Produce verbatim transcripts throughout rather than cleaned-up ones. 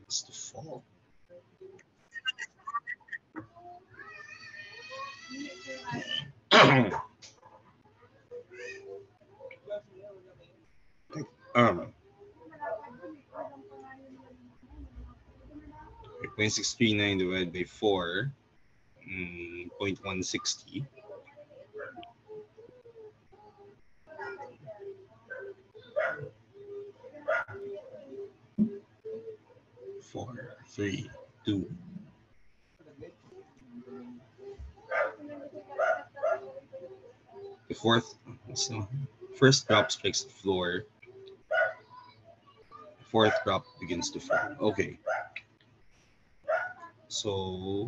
It's the fall. um, zero point six three nine divided by four, mm, zero point one six zero. Four, three, two. The fourth, so first drop strikes the floor. Fourth drop begins to fall. Okay. So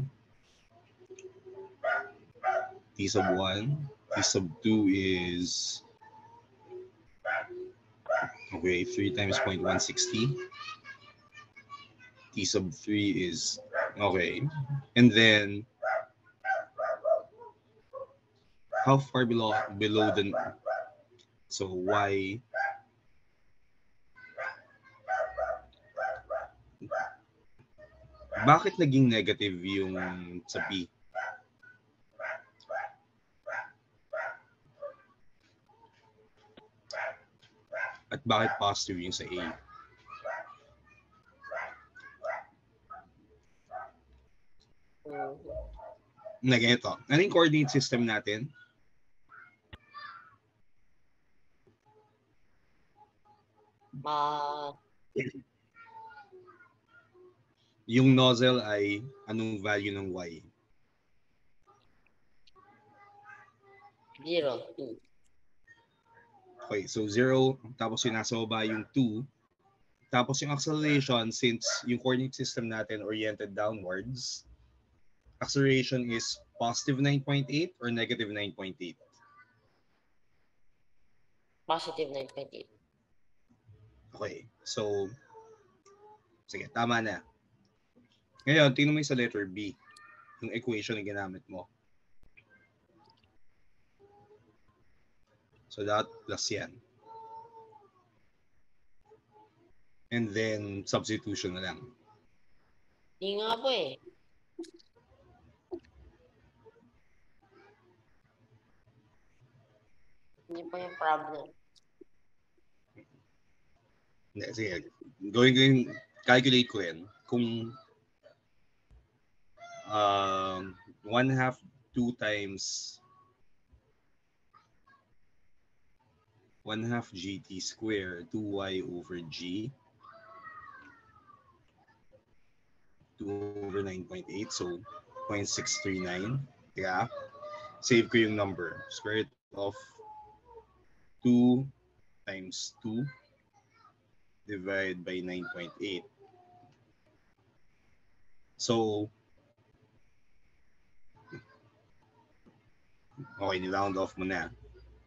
T sub one, T sub two is okay, three times zero point one six zero. T sub three is okay. And then how far below below the so y bakit naging negative yung sa P? At bakit positive yung sa A? Na ganito. Ano yung coordinate system natin? Ma... Yung nozzle ay anong value ng y? Zero, two. Okay, so zero, tapos yung nasa baba yung two, tapos yung acceleration, since yung coordinate system natin oriented downwards, acceleration is positive nine point eight or negative nine point eight? Positive nine point eight. Okay, so, sige, tama na. Ngayon, tingnan mo yung sa letter B, yung equation na ginamit mo. So, that plus yan. And then, substitution na lang. Hindi nga po eh. Hindi po yung problem. Hindi, sige. Going, going, calculate ko yan. Kung um, one half, two times one half gt squared, two y over g, two over nine point eight, so zero point six three nine. Teka, save ko yung number. Square root of two times two divided by nine point eight. So, okay, niround off mo na.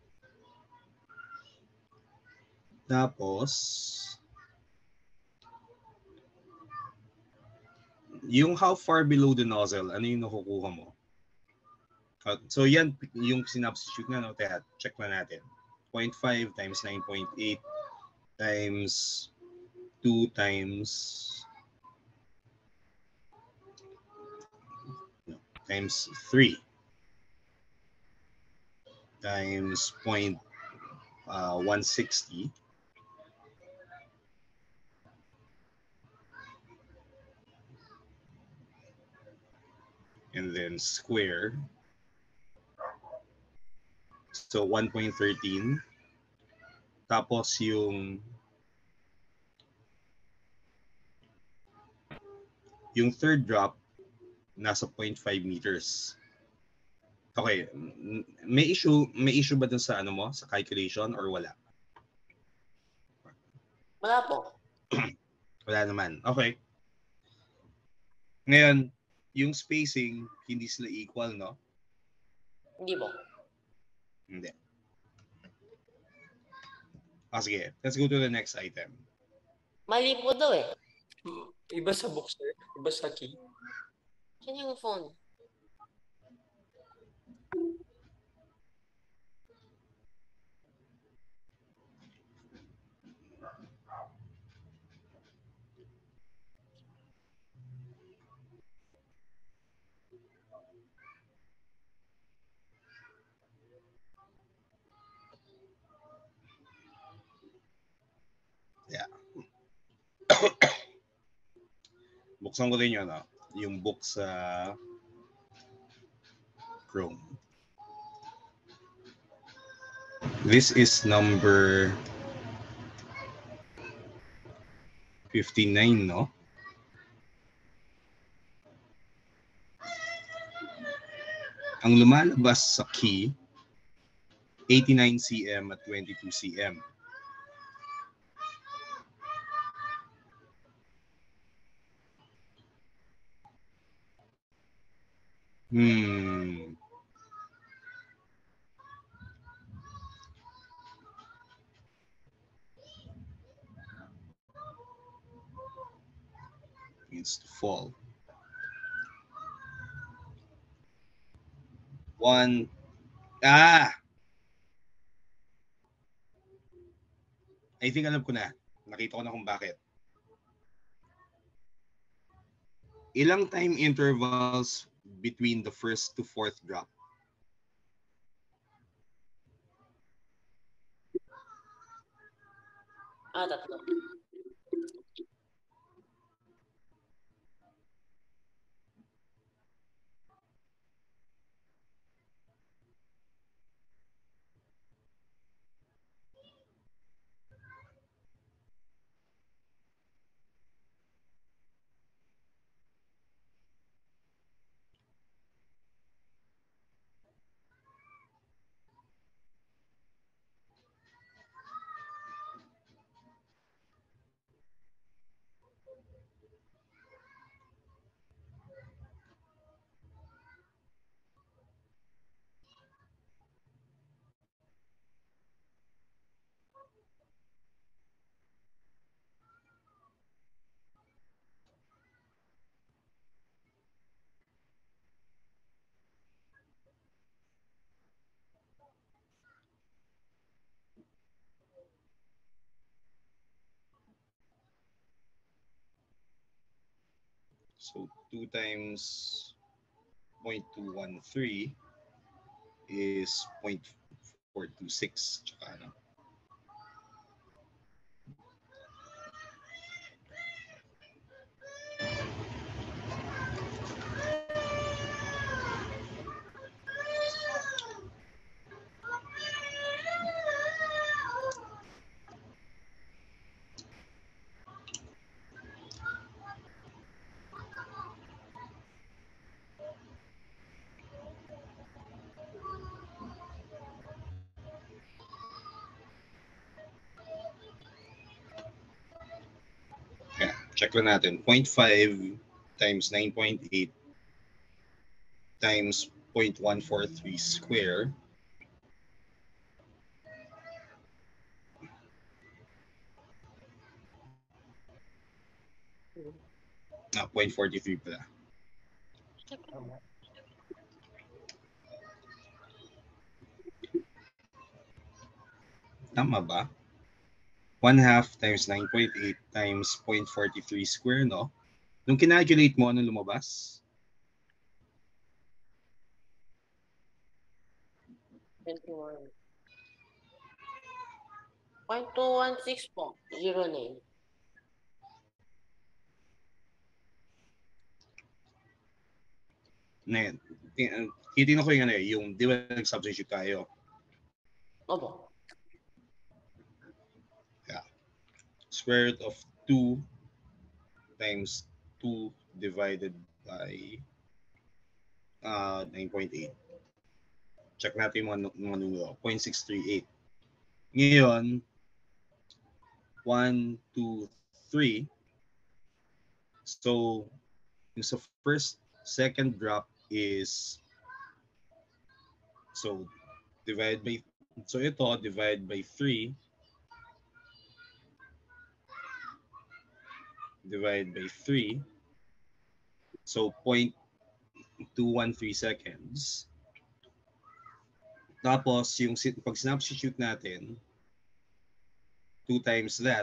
Tapos, yung how far below the nozzle, ano yung nakukuha mo? Uh, so yan, yung sinubstitute na, no? Teka, check na natin. zero point five times nine point eight times two times no, times three times zero point one six zero. And then square. So one point one three. Tapos yung yung third drop nasa zero point five meters. Okay, may issue may issue ba dun sa ano mo, sa calculation or wala? Wala po. Wala naman. Okay. Ngayon, yung spacing hindi sila equal, no? Hindi po. Hindi. Ah, sige. Let's go to the next item. Mali po daw eh. Iba sa boxer, iba sa key. Saan yung phone? buksan ko rin yun, ah, yung book sa Chrome. This is number fifty-nine, no? Ang lumalabas sa key, eighty-nine centimeters at twenty-two centimeters. Hmm. Needs to fall. One. Ah! I think alam ko na. Nakita ko na kung bakit. Ilang time intervals between the first to fourth drop? Ah, tatlo. So two times zero point two one three is zero point four two six. Tsaka ano. Yeah, check lang natin. zero point five times nine point eight times zero point one four three square. Ah, zero point four three pala. Tama ba? one half times nine point eight times zero point four three square, no? Nung kinalculate mo, ano lumabas? twenty-one. zero point two one six po. zero nine. Na yan. Titignan ko yung ano eh, yung di ba nag-substitute tayo? Opo. Yeah. Square root of two times two divided by uh, nine point eight. Check natin yung mga, mga numero. zero point six three eight. Ngayon, one, two, three. So, yung sa first, second drop is, so, divide by, so ito, divide by three. Divide by three. So, zero point two one three seconds. Tapos, yung pag substitute natin, two times that.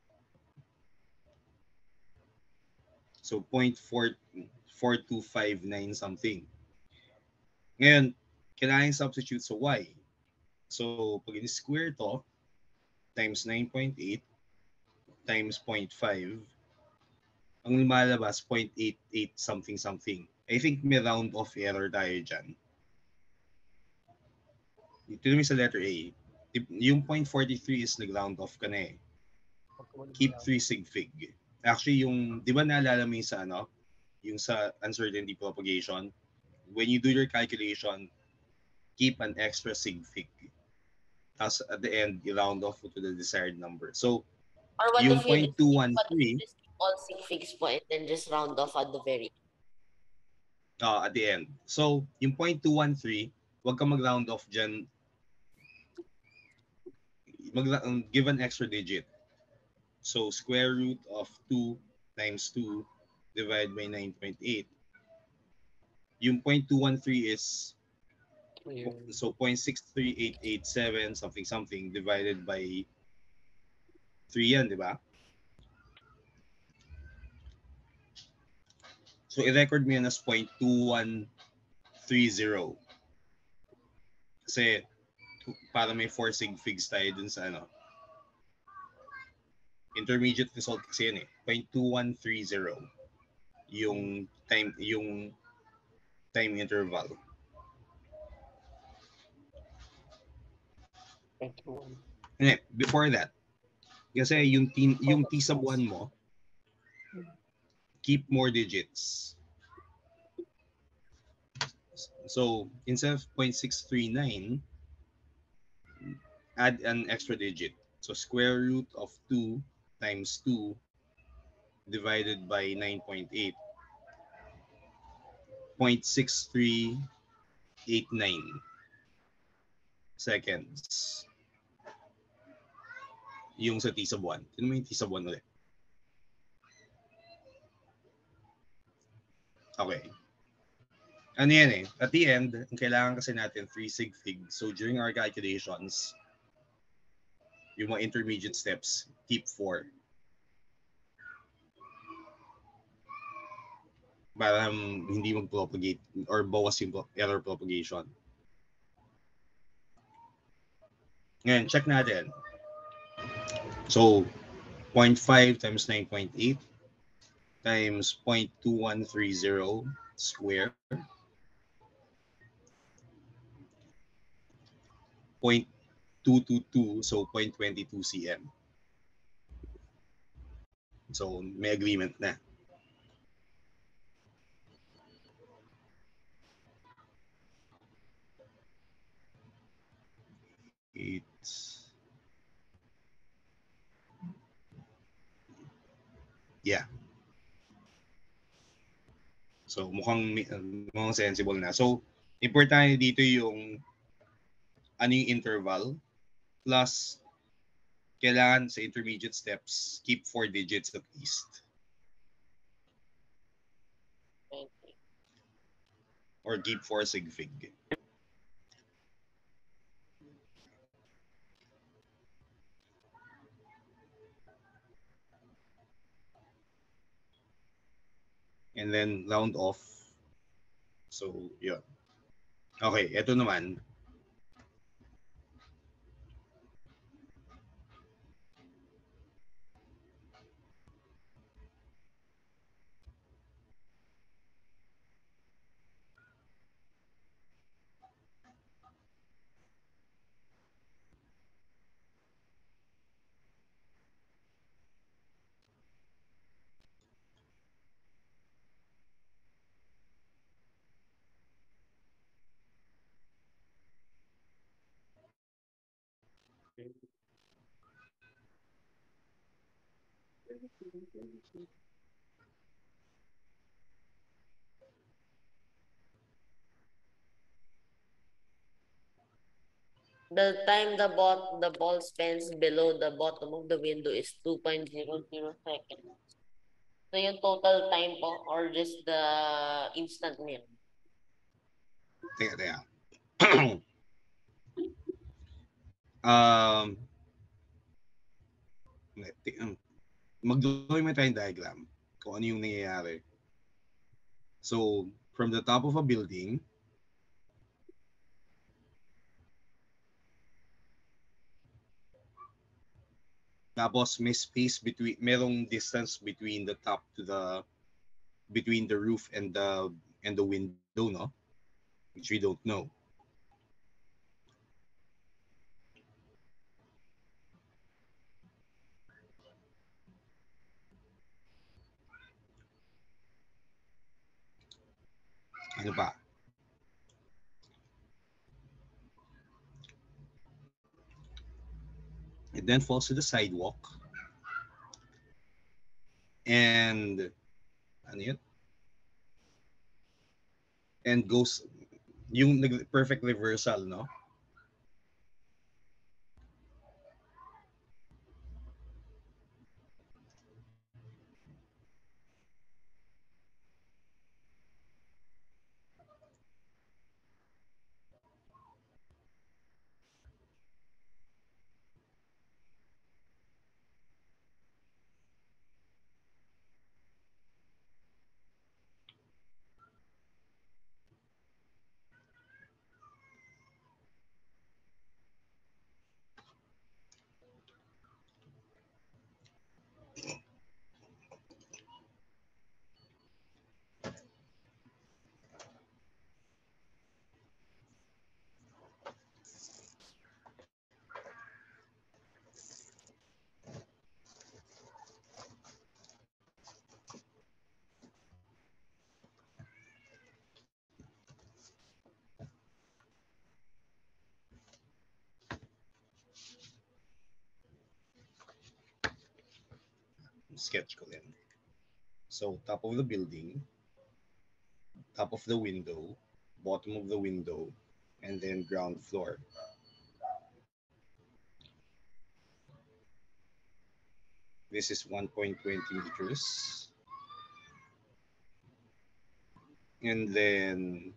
So, zero point four two five nine something. Ngayon, kailangan substitute sa y. So, pag in-square to, times nine point eight times zero point five, ang lumalabas zero point eight eight something something. I think may round off error tayo dyan. Dito naman sa letter A, yung zero point four three is nag-round off ka na eh. Keep three sig fig. Actually, yung, di ba naalala mo yung sa ano? Yung sa uncertainty propagation? When you do your calculation, keep an extra sig fig. Tapos at the end, you round off to the desired number. So, Or what yung if you point two one what if three, you just keep all sig figs po and then just round off at the very uh, at the end. So, yung point two one three, wag ka mag-round off dyan. Mag, um, give an extra digit. So, square root of two times two divided by nine point eight. Yung point two one three is Ayun. so zero point six three eight eight seven something something divided by three yan, di ba? So, i-record mo yan as zero point two one three zero. Kasi, para may four sig figs tayo dun sa ano. Intermediate result kasi yan eh. zero point two one three zero. Yung time, yung time interval. Eh, before that, kasi yung T, yung T sub one mo, keep more digits. So, instead of zero point six three nine, add an extra digit. So, square root of two times two divided by nine point eight. zero point six three eight nine seconds. Yung sa T sub one. Tignan mo yung T sub one ulit. Okay. Ano yan eh? At the end, ang kailangan kasi natin three sig fig. So during our calculations, yung mga intermediate steps, keep four. Para um, hindi mag-propagate or bawas yung error propagation. Ngayon, check natin. So, zero point five times nine point eight times zero point two one three zero square. zero point two two two, so zero point two two cm. So, may agreement na. Eight. Yeah. So, mukhang, mukhang sensible na. So, importante dito yung ano yung interval plus kailangan sa intermediate steps, keep four digits at least. Or keep four sig fig. And then round off. So, yun. Okay, eto naman. The time the ball the ball spins below the bottom of the window is two point zero zero seconds. So yung total time po or just the instant nil? Teka, teka. um, mag-drawing mo tayong diagram kung ano yung nangyayari. So, from the top of a building, Tapos may space between, merong distance between the top to the, between the roof and the and the window, no? Which we don't know. Ano pa? It then falls to the sidewalk. And ano yun? And goes yung nag- perfect reversal, no? Sketch ko din. So, top of the building, top of the window, bottom of the window, and then ground floor. This is one point two zero meters. And then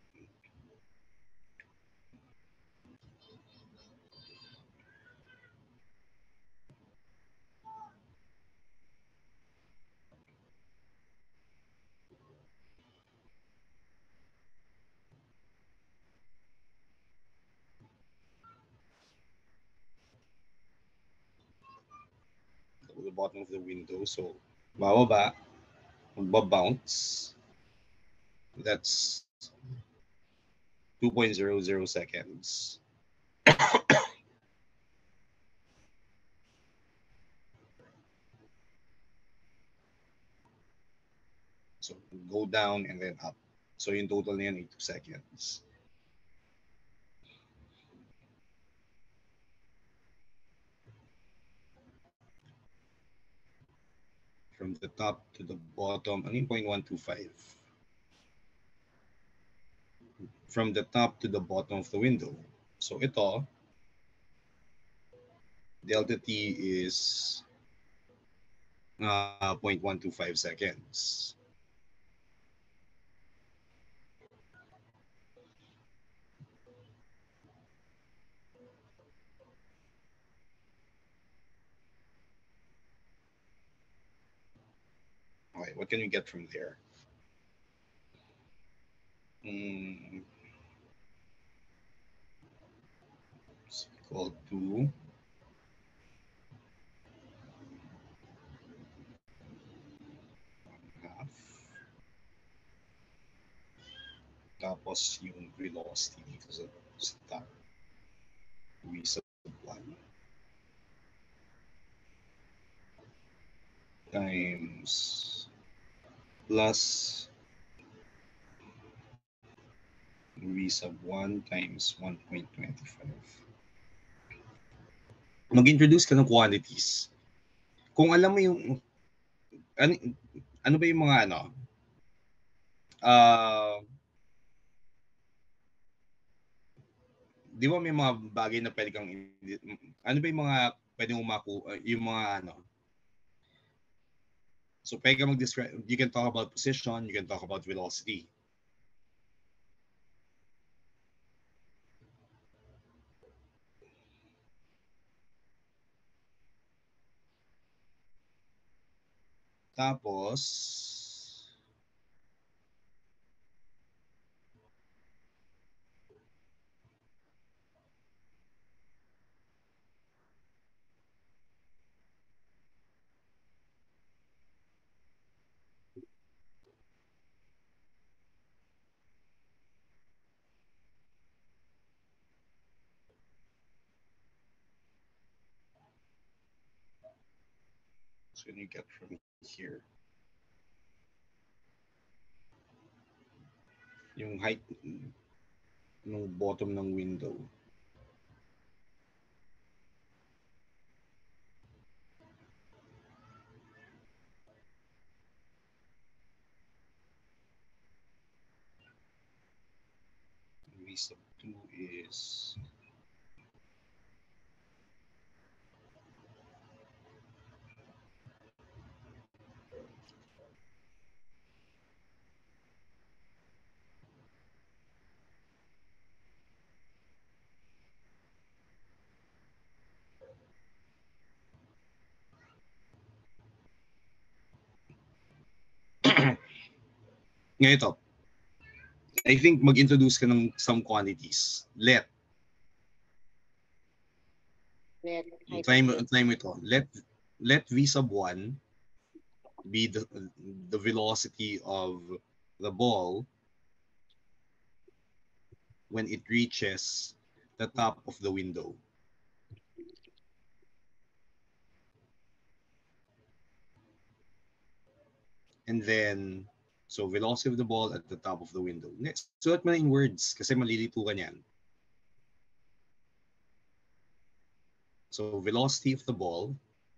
the bottom of the window. So, bababa, magbabounce. That's two point zero zero seconds. So, go down and then up. So, in total na yan, eight seconds. From the top to the bottom, ano yung zero point one two five? From the top to the bottom of the window. So ito, delta T is uh, zero point one two five seconds. Okay, what can we get from there? Mm, it's equal to half. Tapos yung velocity dito sa, sa top. V sub one times plus V sub one times one point two five. Mag-introduce ka ng quantities. Kung alam mo yung ano, ano ba yung mga ano? Uh, di ba may mga bagay na pwede kang, ano ba yung mga pwede mong makuha, yung mga ano? So pwede ka mag-describe, you can talk about position, you can talk about velocity. Tapos, can you get from here? Yung height ng bottom ng window. V sub two is ngayon ito. I think mag-introduce ka ng some quantities. Let. Let Try mo, try mo ito. Let, let V sub one be the, the velocity of the ball when it reaches the top of the window. And then, so velocity of the ball at the top of the window. Next, sulat mo na in words kasi malilito ka niyan. So velocity of the ball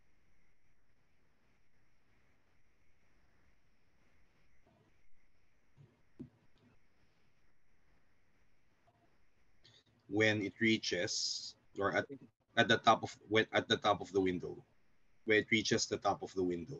when it reaches or at, at the top of when at the top of the window. When it reaches the top of the window.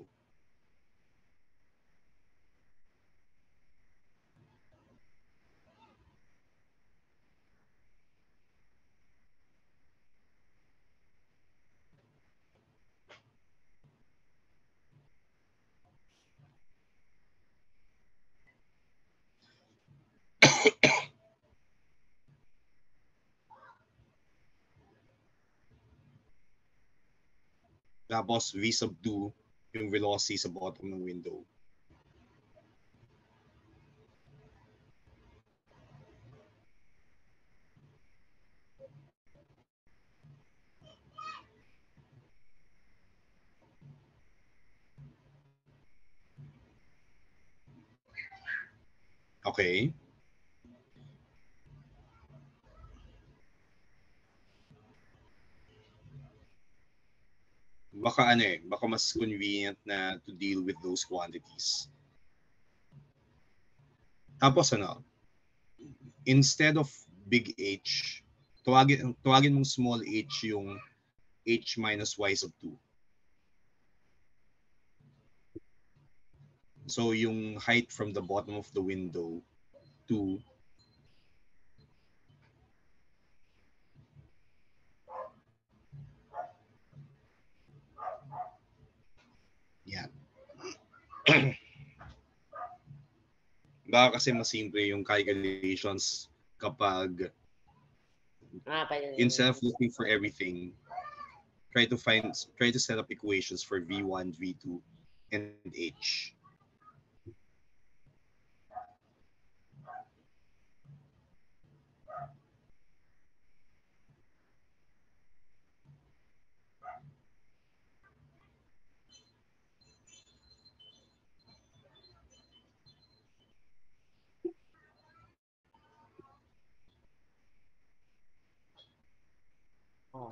Tapos V sub two, yung velocity sa bottom ng window. Okay. Baka ano eh, baka mas convenient na to deal with those quantities. Tapos ano, instead of big H, tawagin, tawagin mong small h yung h minus y sub two. So yung height from the bottom of the window to yan. Baka kasi mas simple yung calculations kapag Ah, pwede. instead of looking for everything, try to find, try to set up equations for V one, V two, and H. Oh.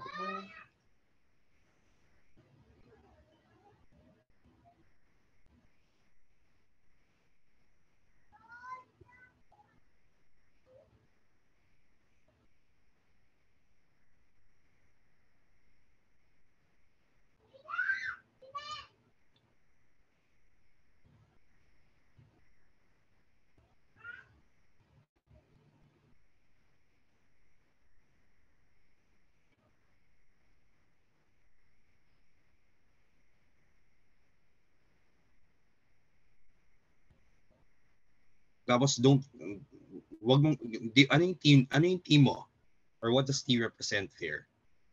Tapos don't, wag mong, di, ano yung team, ano yung team mo? Or what does T represent there?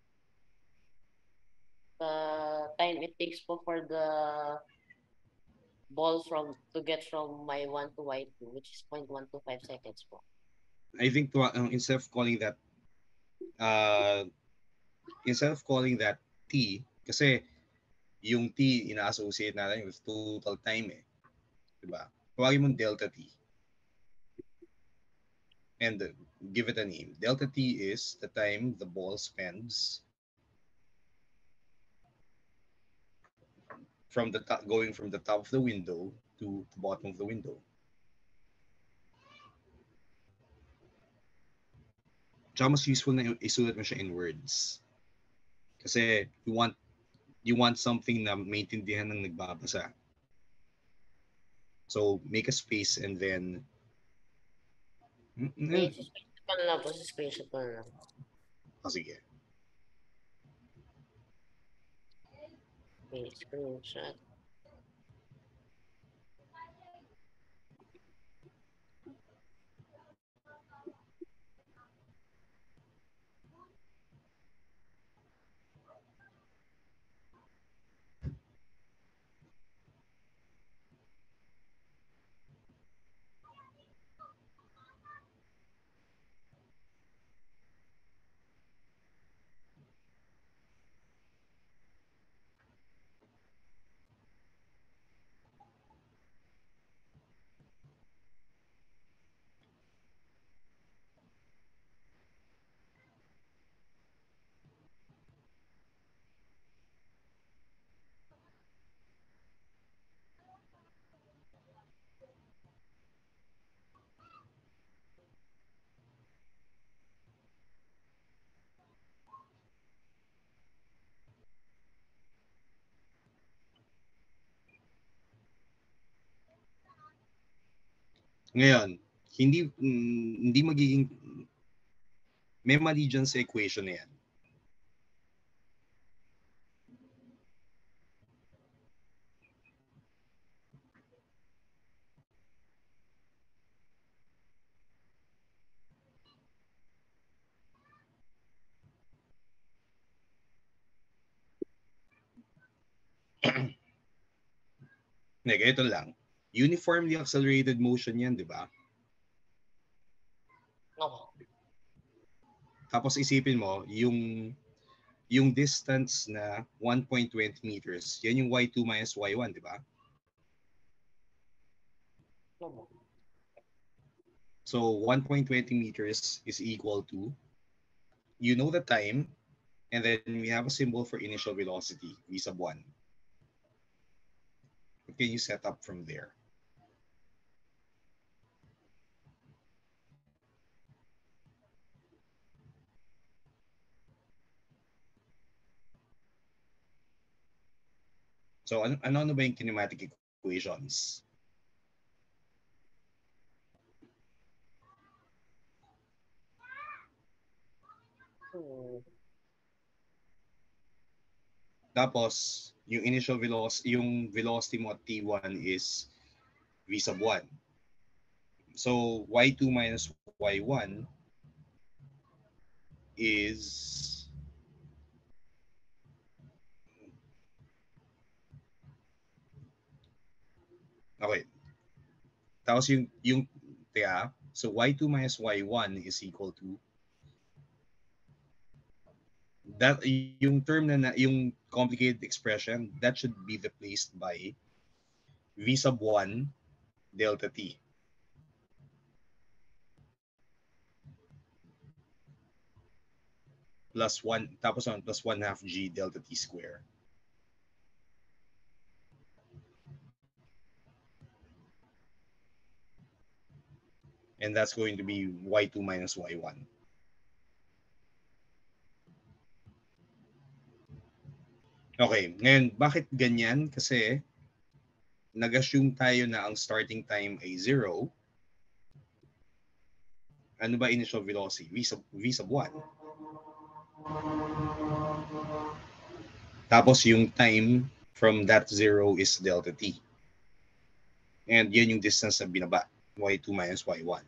The time it takes po for the ball from to get from my one to Y two, which is zero point one two five seconds po. I think to, uh, instead of calling that, uh, instead of calling that T, kasi yung T, ina-associate natin with total time eh. Diba? Tawagin mong delta T. And uh, give it a name. Delta T is the time the ball spends from the top, going from the top of the window to the bottom of the window. Tsaka mas useful na isulat mo siya in words. Kasi you want you want something na maintindihan ng nagbabasa. So make a space and then Eh, screenshot ko na lang po, screenshot ko na lang. oh, sige. Okay, screenshot. Ngayon, hindi mm, hindi magiging may mali dyan sa equation na yan. Hindi, ito lang. Uniformly accelerated motion yan, di ba? No. Tapos isipin mo, yung yung distance na one point two zero meters, yan yung y two minus y one, di ba? No. So one point two zero meters is equal to, you know the time, and then we have a symbol for initial velocity, v sub one. What can you set up from there? So ano, ano, ano ba yung kinematic equations? Hmm. Tapos, yung initial velocity, yung velocity mo at T one is v sub one. So, y two minus y one is okay. Tapos yung yung kaya, so y two minus y one is equal to that, yung term na, na yung complicated expression, that should be replaced by v sub one delta t. Plus one, tapos on plus one half g delta t square. And that's going to be y two minus y one. Okay, ngayon, bakit ganyan? Kasi nag-assume tayo na ang starting time ay zero. Ano ba initial velocity? V sub, v sub one. Tapos yung time from that zero is delta t. And yan yung distance na binaba, y two minus y one.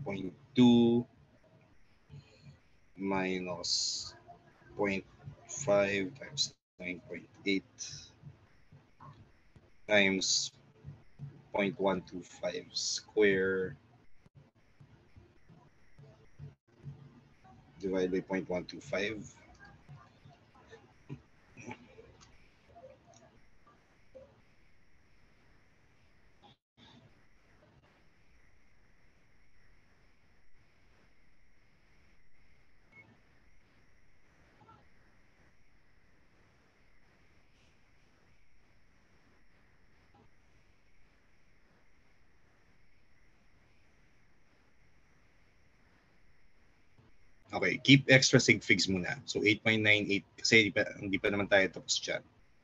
point two minus zero point five times nine point eight times zero point one two five square divided by zero point one two five. Okay, keep extra sig figs muna. So eight point nine eight kasi hindi pa, hindi pa naman tayo tapos dyan.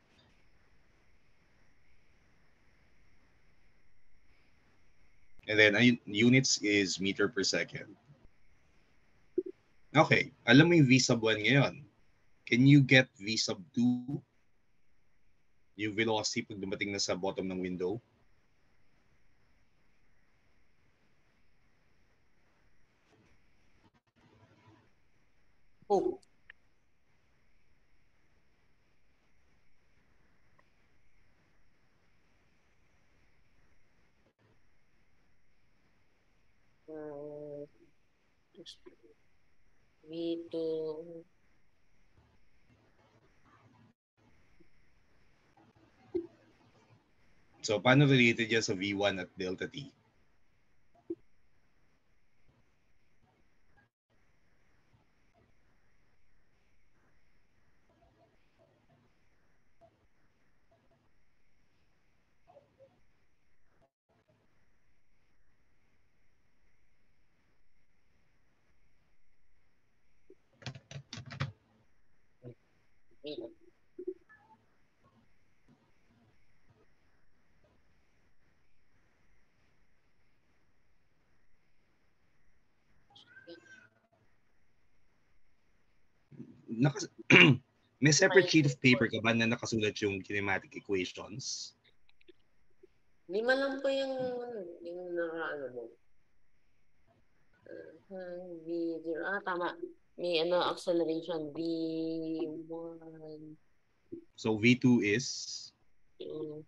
And then uh, units is meter per second. Okay, alam mo yung V sub one ngayon. Can you get V sub two? Yung velocity pag dumating na sa bottom ng window? Oh. Uh, V two. So, paano related yan sa V one at delta T? Nakas May separate sheet of paper ka ba na nakasulat yung kinematic equations? Lima lang po yung, yung nakaano mo. Uh, V zero. Ah, tama. May ano, acceleration. V one. So V two is? Two.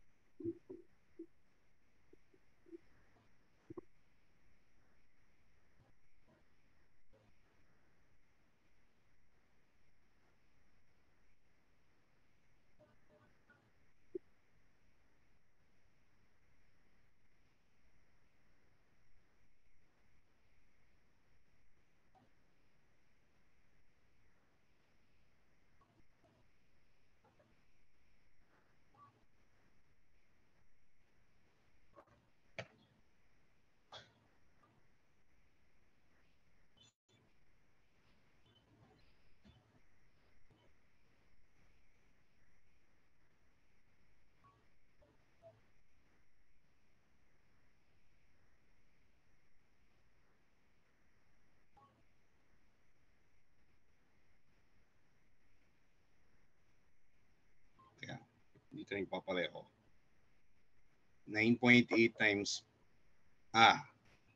Kaya, dito yung papareho. nine point eight times, ah,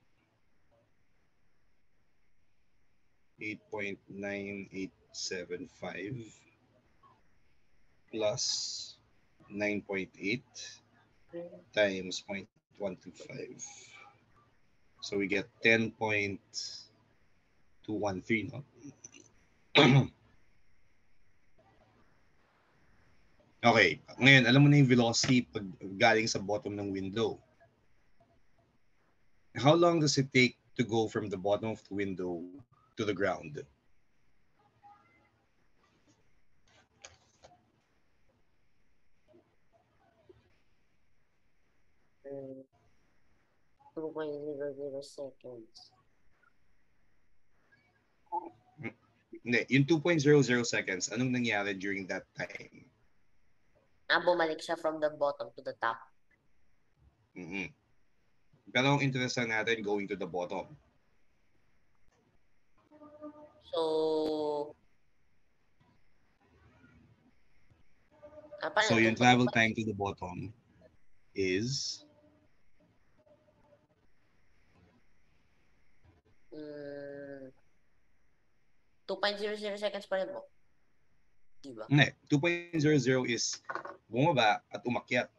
eight point nine eight seven five plus nine point eight times zero point one two five. So we get ten point two one three, no? Okay, ngayon alam mo na yung velocity pag galing sa bottom ng window. How long does it take to go from the bottom of the window to the ground? two point zero zero seconds. Hindi, yung two point zero zero seconds, anong nangyari during that time? Ah, bumalik siya from the bottom to the top. Mm-hmm. Pero ang interest lang natin going to the bottom. So, ah, So yung travel time to the bottom is Mm, two point zero zero seconds pa rin po. Diba? Hindi. two point zero zero is bumaba at umakyat.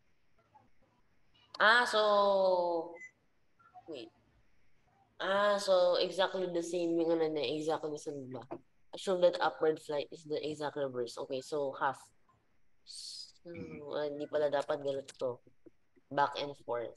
Ah, so... Wait. Ah, so exactly the same yung ano na, exactly the same ba? Assume that upward flight is the exact reverse. Okay, so half. So, ah, hindi pala dapat ganito. Back and forth.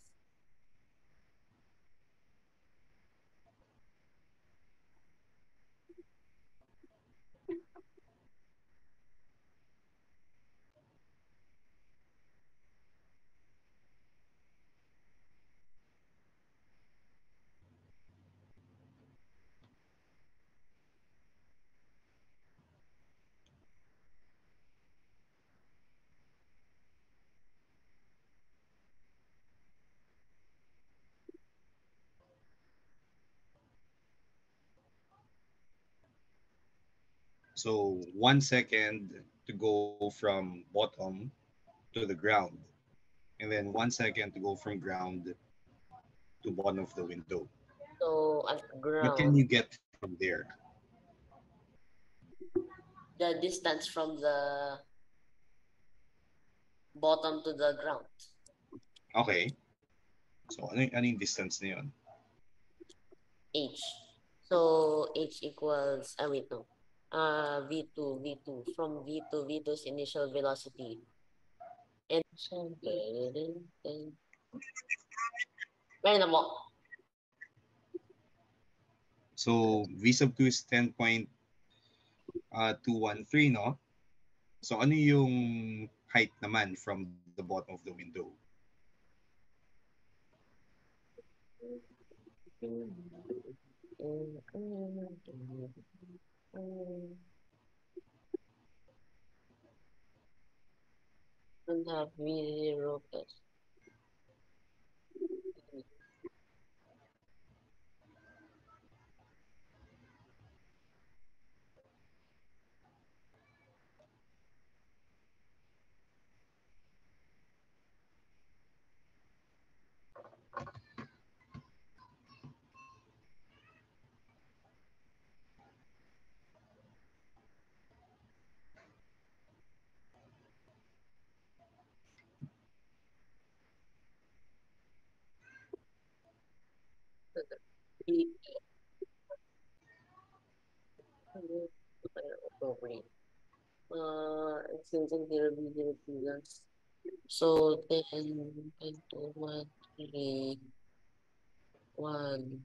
So one second to go from bottom to the ground. And then one second to go from ground to bottom of the window. So, at What can ground, you get from there? the distance from the bottom to the ground. Okay. So ano, ano yung distance na yun? H. So, H equals, ah, wait, no. Uh, V two, V two. From V two, V two's initial velocity. And, meron na mo. So V sub two is ten point two one three, no? So ano yung height naman from the bottom of the window? Don't have V zero plus. V appropriate. Uh, since in zero V zero two lang. So, ten, ten, two, one, three, one.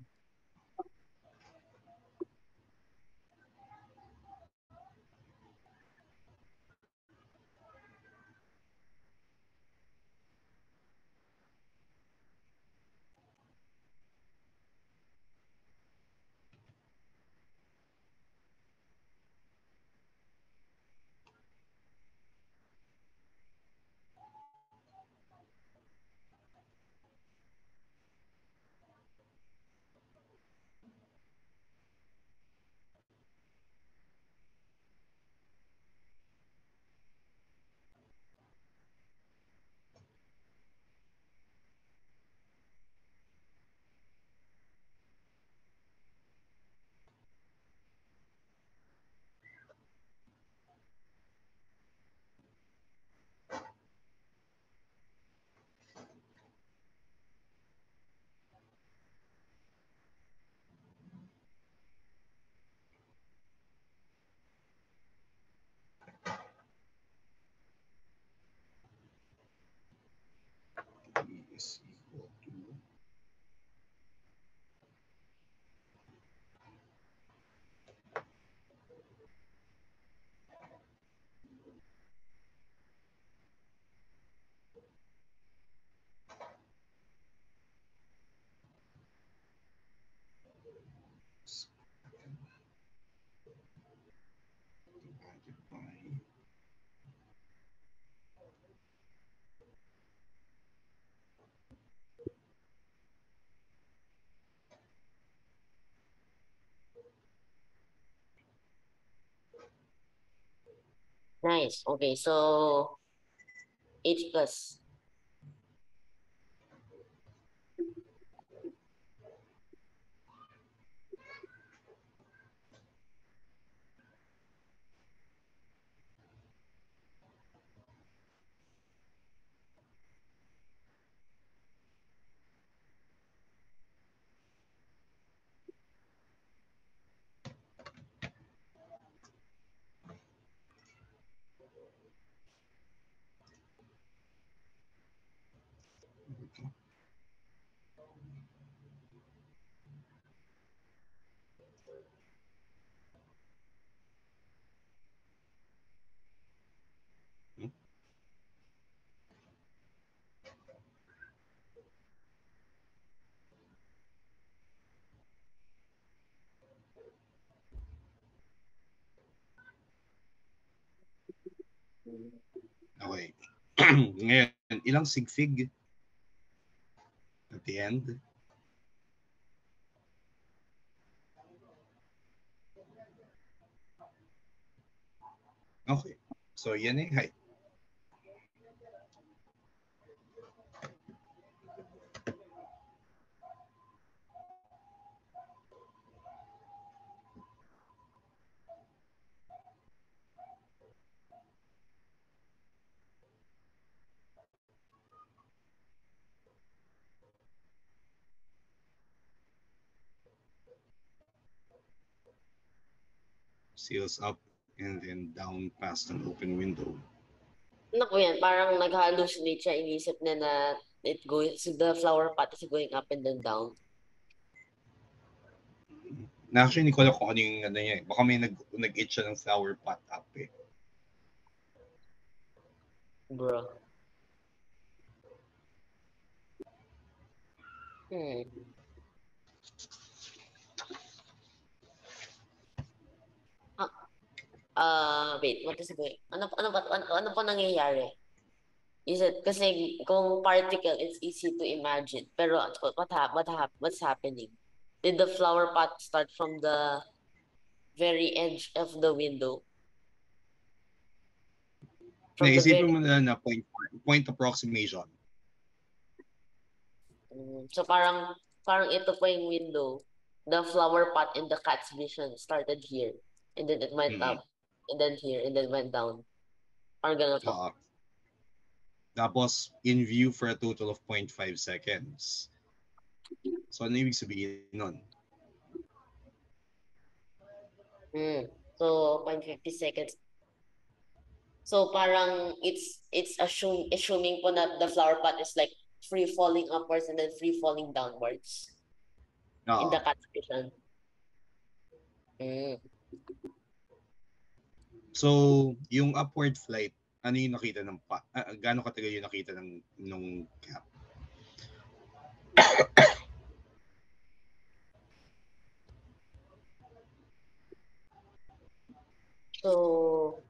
E is equal to divided by Nice. Okay, so H plus. Okay. Ngayon, ilang sig fig at the end? Okay. So, yan eh, height. Seals up and then down past an open window. Naku yan, parang nag-hallucinate siya, inisip na na it goes, the flower pot is going up and then down. Na actually, hindi ko alam kung ano yung ano niya eh. Baka may nag, nag-itch siya ng flower pot up eh. Bro. Hmm. Ah, uh, wait, what is going, ano, ano, ba, ano, ano pa nangyayari? Is it, kasi kung particle, it's easy to imagine. Pero what, what, hap, what hap, what's happening? Did the flower pot start from the very edge of the window? From the Naisipin very, mo na na point, point approximation. mm, so parang, parang ito po yung window. The flower pot in the cat's vision started here. And then it went Mm-hmm. up. And then here. And then went down. Parang ganun po. Uh, tapos, in view for a total of zero point five seconds. So, ano ibig sabihin nun? Mm. So, zero point five zero seconds. So, parang it's it's assume, assuming po na the flower pot is like free falling upwards and then free falling downwards in Uh, the cat's vision. Mm. So, yung upward flight, ano yung nakita ng pa? Uh, gaano katagal yung nakita ng nung cap? So,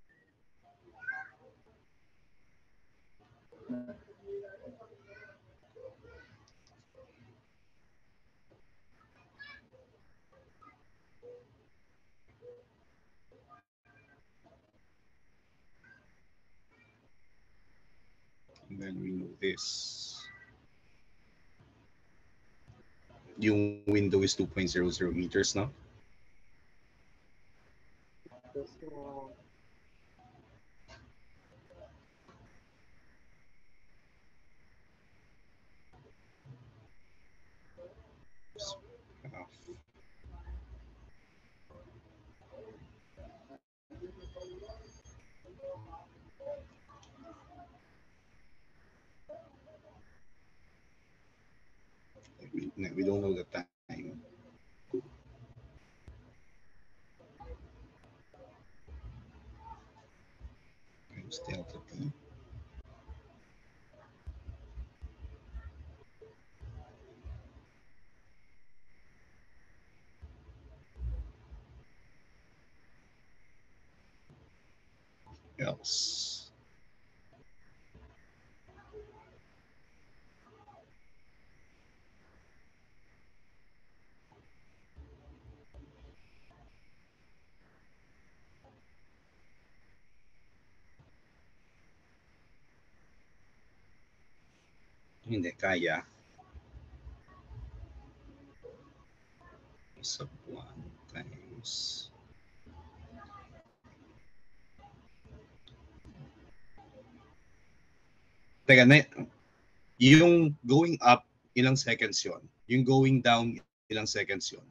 And then we know this. Yung window is two point zero zero meters, no? so Uh, we, we don't know the time. Times delta T. Else. Hindi, kaya. Sub one times. Teka, na, yung going up, ilang seconds yon? Yung going down, ilang seconds yon?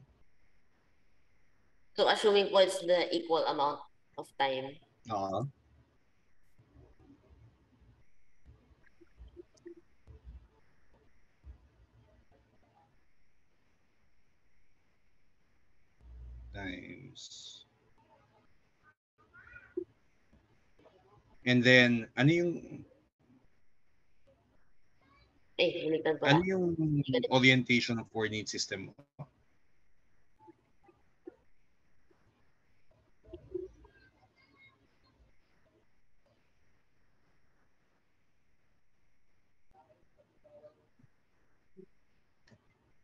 So, assuming po it's the equal amount of time. Uh, times. And then, ano yung Eh, balikan ano pala. yung orientation ng coordinate system mo?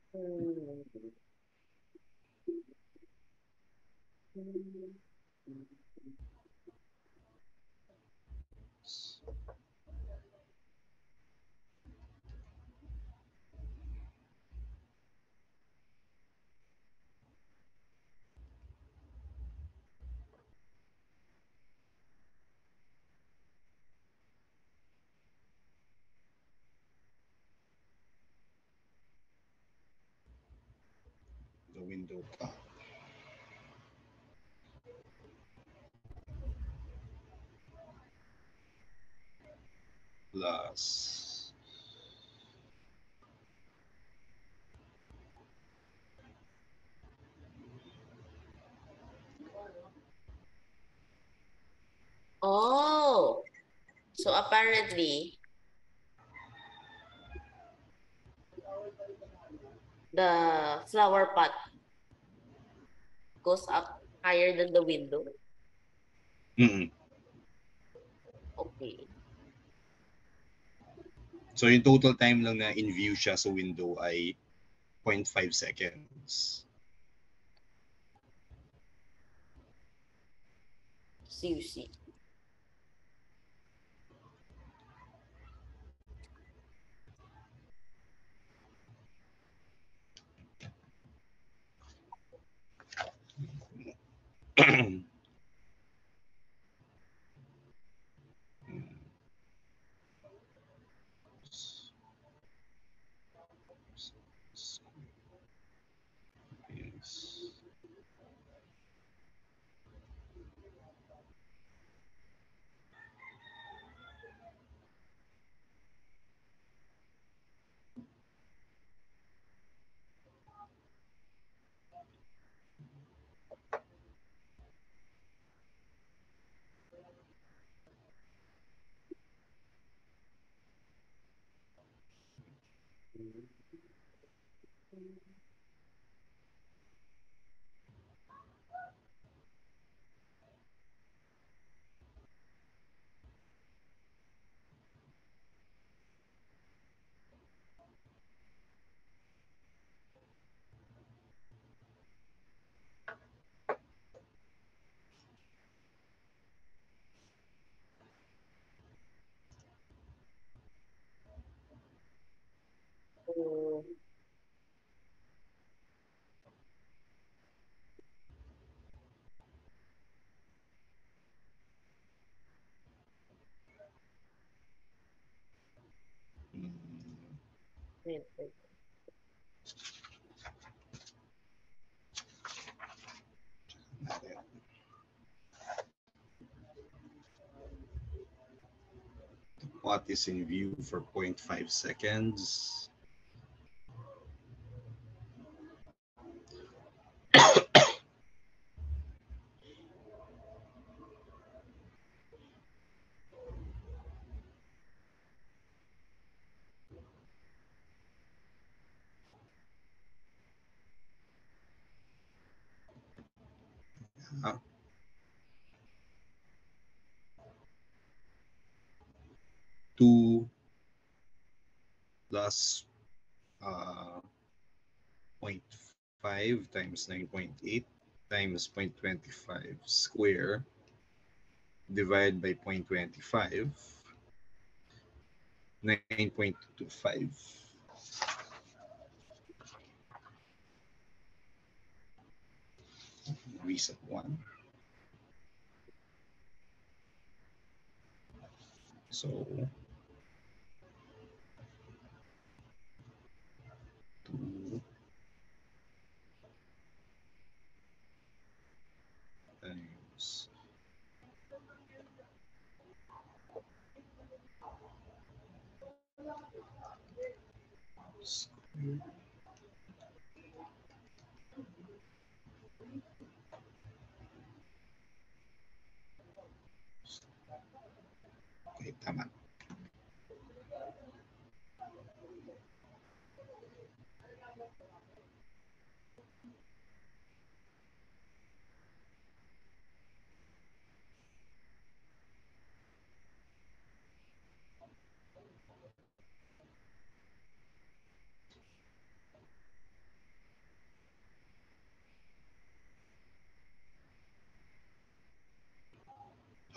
Hmm. The window top plus Oh, so apparently the flower pot goes up higher than the window. mm Okay. So yung total time lang na in view siya sa window ay zero point five seconds. C U C. Yes. So, Mm. wait, wait. Pot is in view for zero point five seconds. Ah. two plus uh, zero point five times nine point eight times zero point two five square divided by zero point two five, nine point two five. Reset one. So two times square. Okay, tama.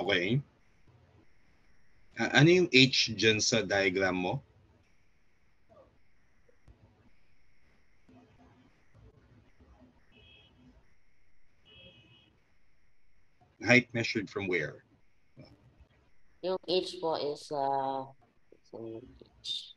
Okay. Ah, ano yung H dyan sa diagram mo? Height measured from where? Yung H po is uh, H.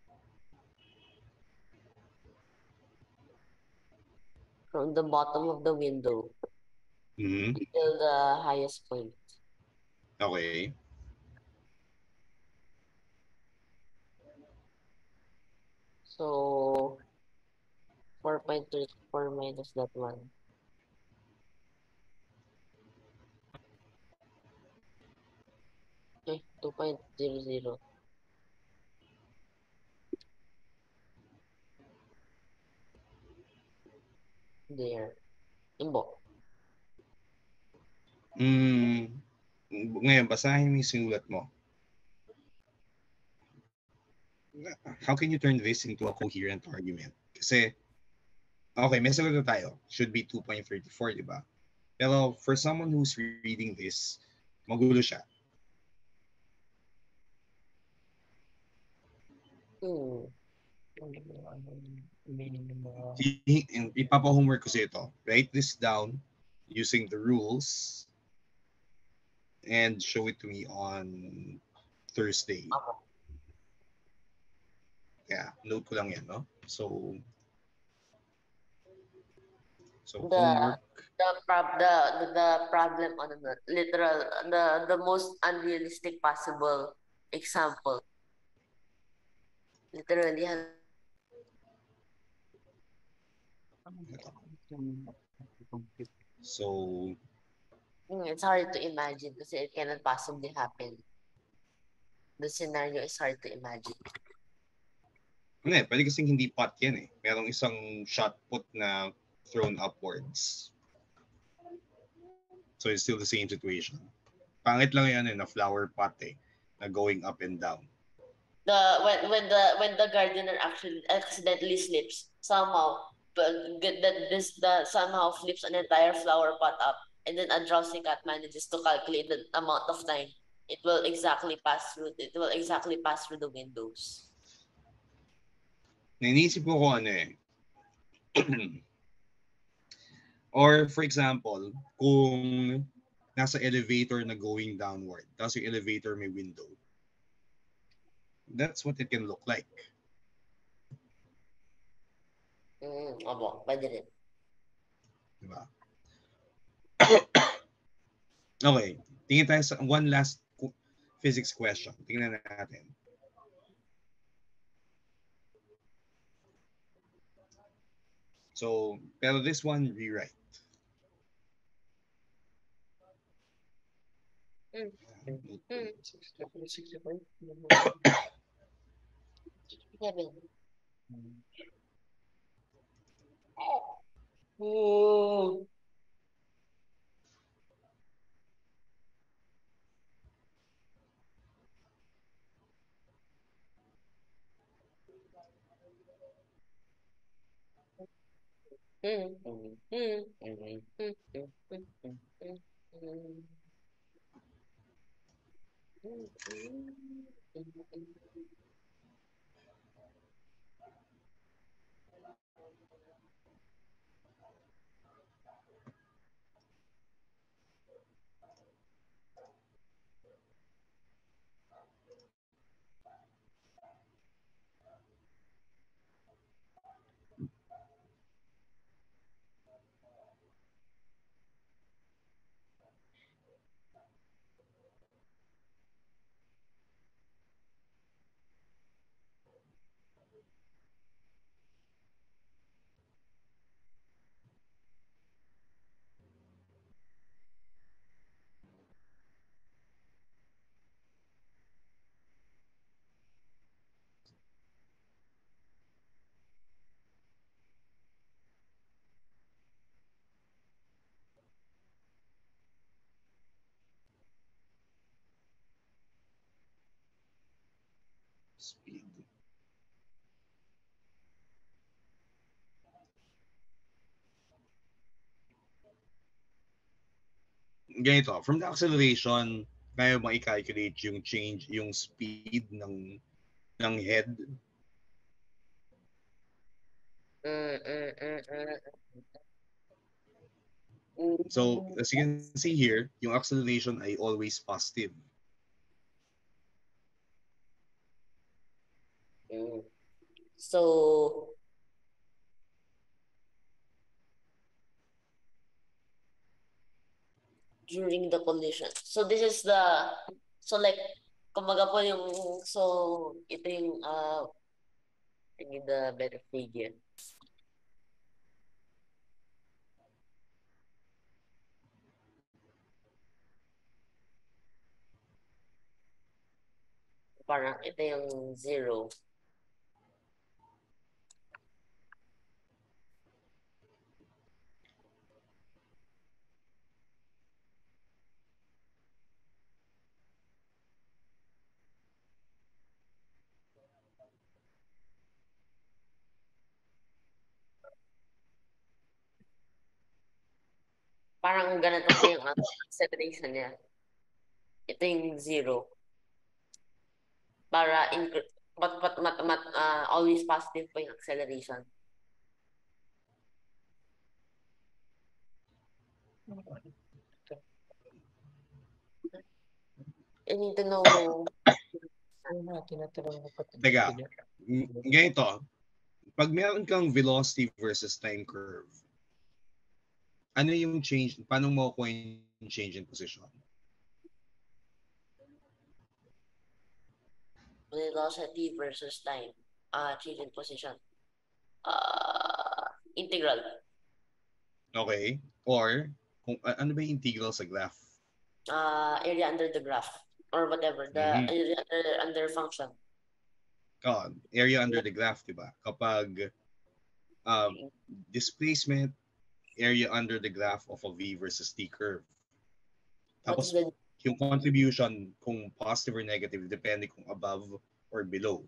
From the bottom of the window Mhm. till the highest point. Okay. So, four point three four minus that one. Okay, two point zero zero. There. Imbo. Mm, ngayon, basahin mo yung sinulat mo. How can you turn this into a coherent argument? Kasi, okay, may sagot na tayo. Should be two point three four, di ba? Pero for someone who's reading this, magulo siya. Hmm. I- i- Ipapa-homework ko sa ito. Write this down using the rules and show it to me on Thursday. Okay. Yeah, note ko lang yan, no? So, so The homework. the prob the the, the problem on the literal the the most unrealistic possible example. Literally has So, Hmm, it's hard to imagine kasi it cannot possibly happen. The scenario is hard to imagine. ano eh, pwede kasing hindi pot yan eh. Merong isang shot put na thrown upwards. So it's still the same situation. Pangit lang yan eh, na flower pot eh, na going up and down. The when when the when the gardener actually accidentally slips somehow, but get that this the somehow flips an entire flower pot up, and then a drowsy cat manages to calculate the amount of time it will exactly pass through. It will exactly pass through the windows. Naisip ko kung ano eh. Or for example, kung nasa elevator na going downward, tapos yung elevator may window. That's what it can look like. Hmm, abo, pwede rin. Diba? Okay, tingin tayo sa one last physics question. Tingnan natin. So, pero this one, rewrite. Mm. Mm. Seven. Oh. Mm, mm, mm, mm, mm, mm, mm, mm, mm, mm. Mm, mm, mm, mm. Speed. Ganito, from the acceleration, kaya mo i-calculate yung change, yung speed ng ng head? Mm, mm, mm, mm. Mm. So, as you can see here, yung acceleration ay always positive. Mm. So, during the collision. So, this is the, so like, kumbaga po yung, so, ito yung, uh, I need the better figure. Parang ito yung zero. Parang ganito po yung uh, acceleration niya. Ito yung zero. Para, in, but, but, mat, mat, uh, always positive po yung acceleration. I need to know. Ano na, tinatanong ko pa. Teka, m- ganito, pag meron kang velocity versus time curve, ano yung change, paano mo ko yung change in position? Velocity versus time. Uh, change in position. Uh, integral. Okay? Or, kung a- ano ba yung integral sa graph? Uh, area under the graph. Or whatever. The Mhm. area under, under function. Oh, area under the graph, di ba? Kapag um, displacement, area under the graph of a V versus T curve. What's Tapos, the, yung contribution, kung positive or negative, depende kung above or below.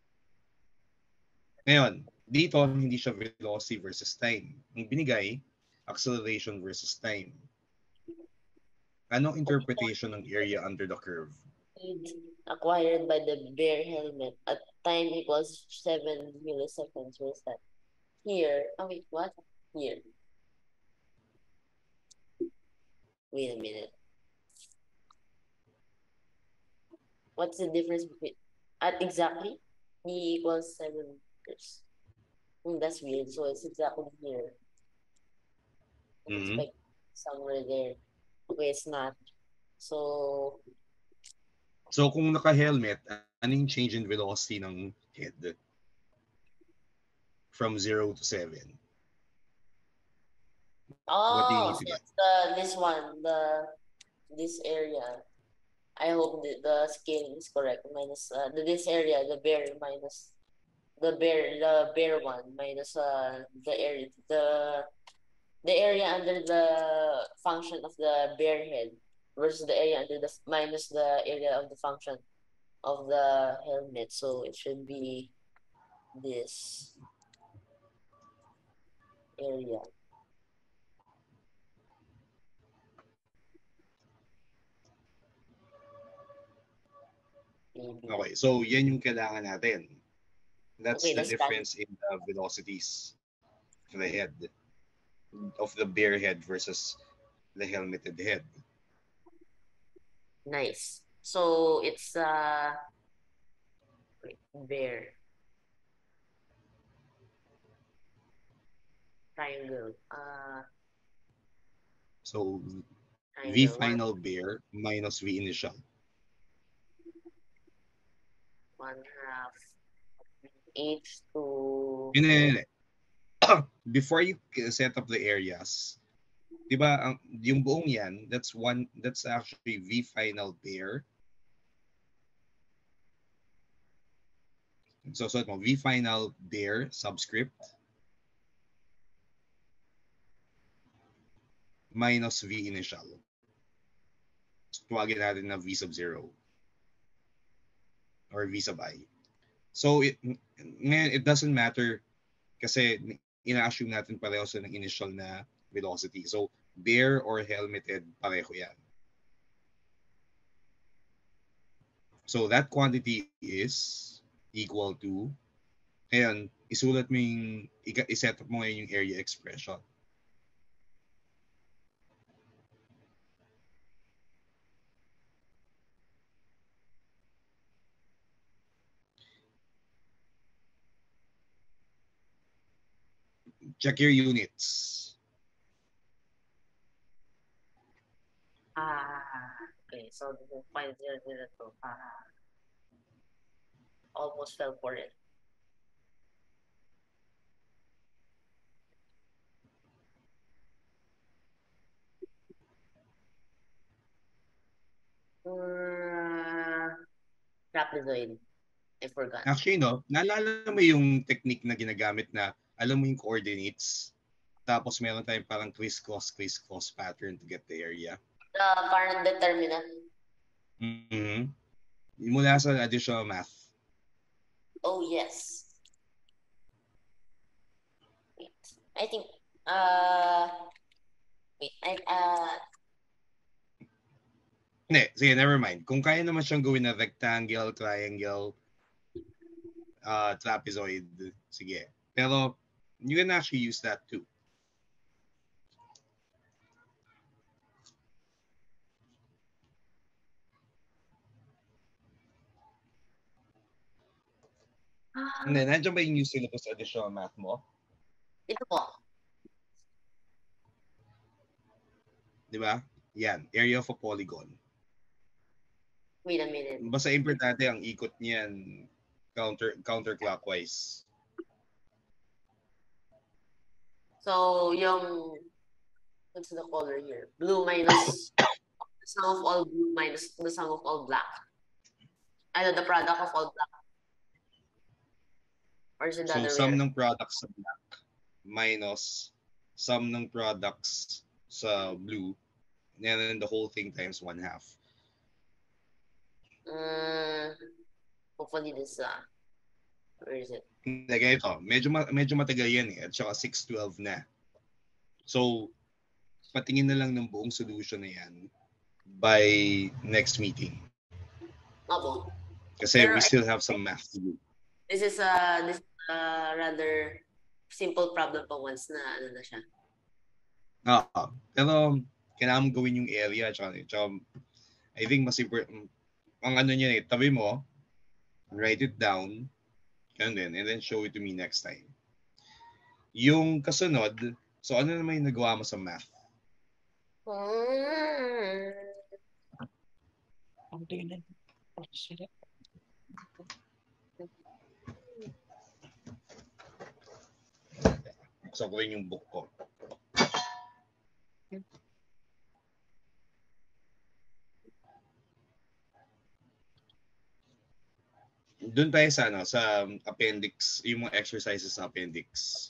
Ngayon, dito, hindi siya velocity versus time. Ang binigay, acceleration versus time. Anong interpretation ng area under the curve? speed acquired by the bear helmet at time equals seven milliseconds? Where's that? Here. Oh, wait, what? Here. Wait a minute. What's the difference between at exactly e equals seven meters? Hmm, that's weird. So it's exactly here. I Mhm. expect somewhere there. Okay, it's not. So So, kung naka-helmet, ano yung change in velocity ng head? From zero to seven. What do you oh, need so to get? it's the this one, the this area. I hope the, the scale is correct. Minus uh, the this area, the bear minus the bear the bear one minus uh the area the the area under the function of the bear head versus the area under the minus the area of the function of the helmet. So it should be this area. Maybe. Okay, so yan yung kailangan natin. That's Okay, the that's fine. difference in the velocities of the head, of the bear head versus the helmeted head. Nice. So it's uh wait, bear triangle. Uh So V triangle. One final bear minus V initial. one half H to Yun, yun, yun. Before you set up the areas, di ba, ang, yung buong yan, that's one, that's actually V final bear. So, so mo, V final bear subscript minus V initial. So, tuwagin natin na V sub zero or V sub I. So, it, ngayon, it doesn't matter kasi ina-assume natin pareho sa ng initial na velocity. So, bear or helmeted, pareho yan. So that quantity is equal to, ngayon, isulat mo yung, iset up mo ngayon yung area expression. Check your units. Ah, okay. So the zero point zero zero two. Ah, almost fell for it. Uh, trapezoid. I forgot. Actually, no, naalala mo yung technique na ginagamit na alam mo yung coordinates, tapos meron tayong parang crisscross, crisscross pattern to get the area. The current determinant. Mm-hmm. Mula sa additional math. Oh, yes. Wait. I think, uh, wait, I, uh, Hindi, sige, never mind. Kung kaya naman siyang gawin na rectangle, triangle, uh, trapezoid, sige. Pero, you can actually use that too. Hindi, nandiyan ba yung new syllabus additional math mo? ito po. Di ba? Yan, area of a polygon. Wait a minute. Basta importante ang ikot niyan counter counterclockwise. So, yung, what's the color here? Blue minus the sum of all blue minus the sum of all black. Ano, the product of all black. Or is it the So, other sum way? ng products sa black minus sum ng products sa blue, and then the whole thing times one half. Mm, hopefully this, uh, where is it? Hindi, ganito. Medyo, medyo matagal yan eh. At saka six twelve na. So, patingin na lang ng buong solution na yan by next meeting. Opo. Kasi Pero we still have some math to do. This is a, this is a rather simple problem pa once na ano na siya. Oo. Pero, kailangan mo gawin yung area. Tsaka, tsaka, I think mas important, ang ano niya eh, tabi mo, write it down, and then, and then show it to me next time. Yung kasunod, so ano naman yung nagawa mo sa math? Hmm. Ang tingin. Sila. So, gawin yung book ko. Doon tayo sa, ano, sa appendix, yung mga exercises sa appendix.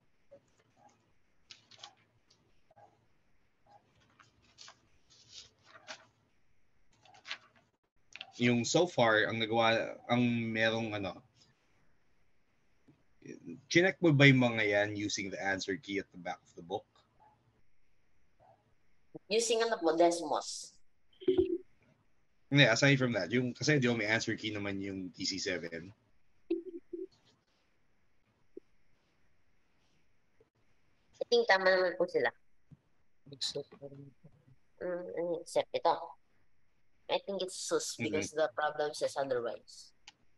Yung so far, ang nagawa, ang merong ano, chinek mo ba yung mga yan using the answer key at the back of the book? Using ano po, Desmos. Hindi, aside from that, yung, kasi di ba may answer key naman yung T C seven. I think tama naman po sila. Except, Mm, except ito. I think it's sus because the problem says otherwise.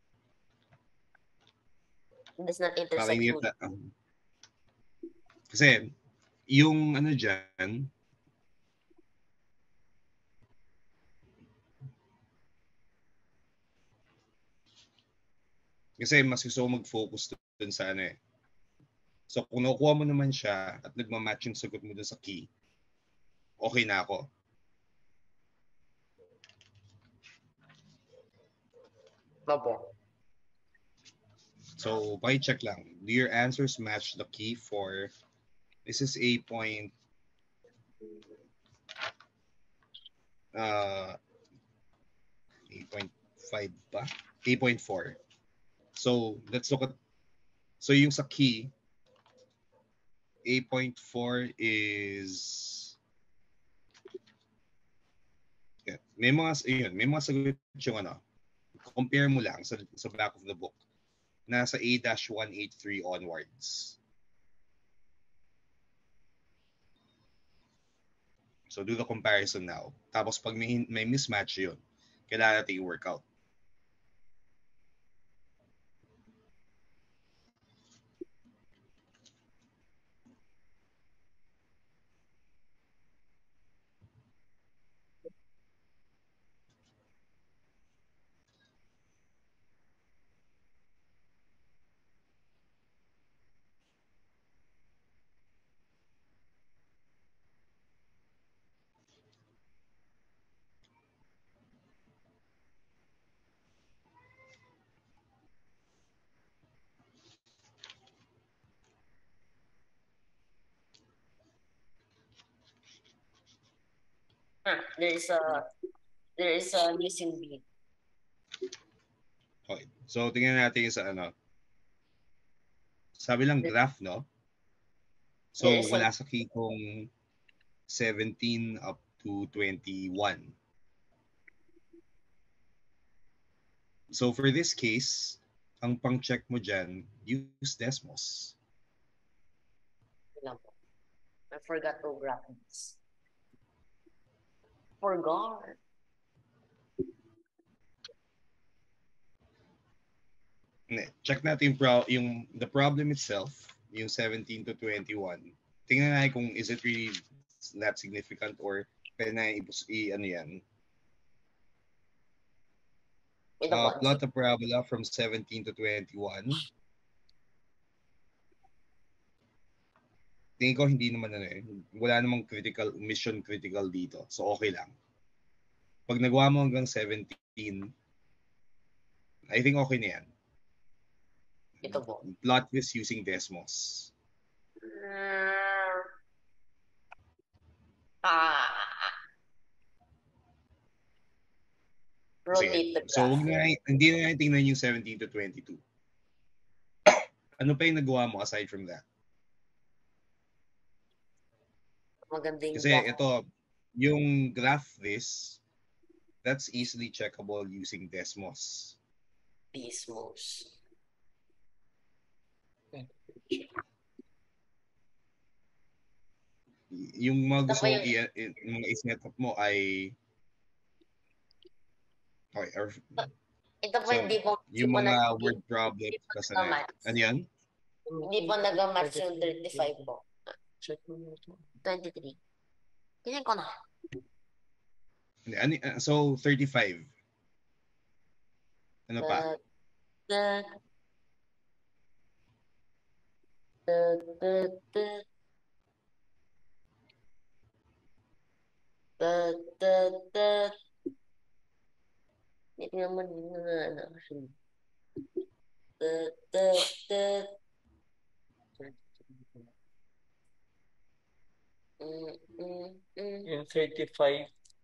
It does not intersect Parang yun with. na, um, kasi, yung ano dyan, kasi mas gusto ko mag-focus dun sa ano eh. So, kung nakuha mo naman siya at nagmamatch yung sagot mo dun sa key, okay na ako. Opo. So, check lang. Do your answers match the key for, this is a point, uh, eight point five ba? eight point four. So, let's look at, so yung sa key, eight point four is, yeah, may mga, yun, may mga sagot yung ano, compare mo lang sa, sa back of the book. Nasa A one eighty-three onwards. So do the comparison now. Tapos pag may, may mismatch yun, kailangan natin i-workout. Ah, there is a there is a missing beat. Okay. So tingnan natin yung sa ano. Sabi lang graph, no? So There is a- wala sa kikong seventeen up to twenty-one. So for this case, ang pang-check mo dyan, use Desmos. Wait lang po. I forgot to grab this. Forgot. Ne, check natin yung, pro- yung the problem itself, yung seventeen to twenty-one. Tingnan natin kung is it really that significant or pwede na i, i ano yan. Wait Uh, lang po. plot a parabola from seventeen to twenty-one. Tingin ko hindi naman ano eh. Wala namang critical, mission critical dito. So okay lang. Pag nagawa mo hanggang seventeen, I think okay na yan. Ito po. Plot this using Desmos. Ah. Rotate Sige. the graph. So, huwag na, hindi na natin tingnan yung seventeen to twenty-two. Ano pa yung nagawa mo aside from that? Magandang Kasi graph. ito, yung graph this, that's easily checkable using Desmos. Desmos. Yung mga gusto Tama mong i- i- mga i-set up mo ay okay, or, Ito po so, hindi po. yung hindi po mga nag- word problems kasi na, nag-match. ano yan? Hindi po nag-match yung thirty-five po. Check mo na ito. twenty-three. Tingnan ko na. Ano, uh, so, thirty-five. Ano pa? The, the, the, the, the, the, the, hindi naman yun na ano actually. The, the, the, mm, mm, mm. Yung thirty-five.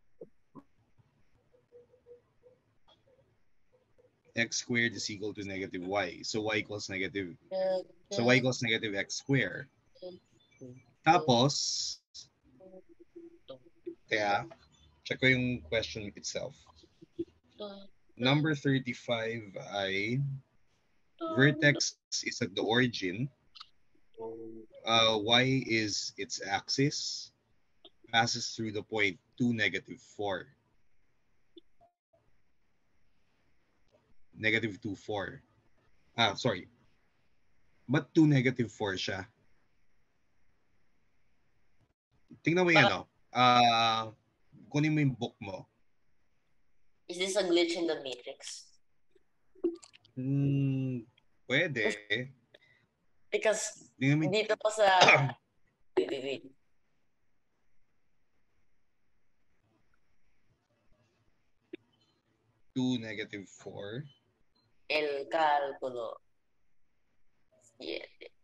X squared is equal to negative y. So y equals negative. The, So y equals negative x squared. Tapos, kaya, check ko yung question itself. Number thirty-five ay vertex is at the origin. Uh, y is its axis. Passes through the point two, negative four. Negative two, four. Ah, sorry. But two, negative four siya. Tingnan mo yan, no? Ah, kunin mo yung book mo. Is this a glitch in the matrix? Hmm, pwede. Because Tingnan mo yung- dito po sa wait, wait, wait. two, negative four. El cálculo. Siete.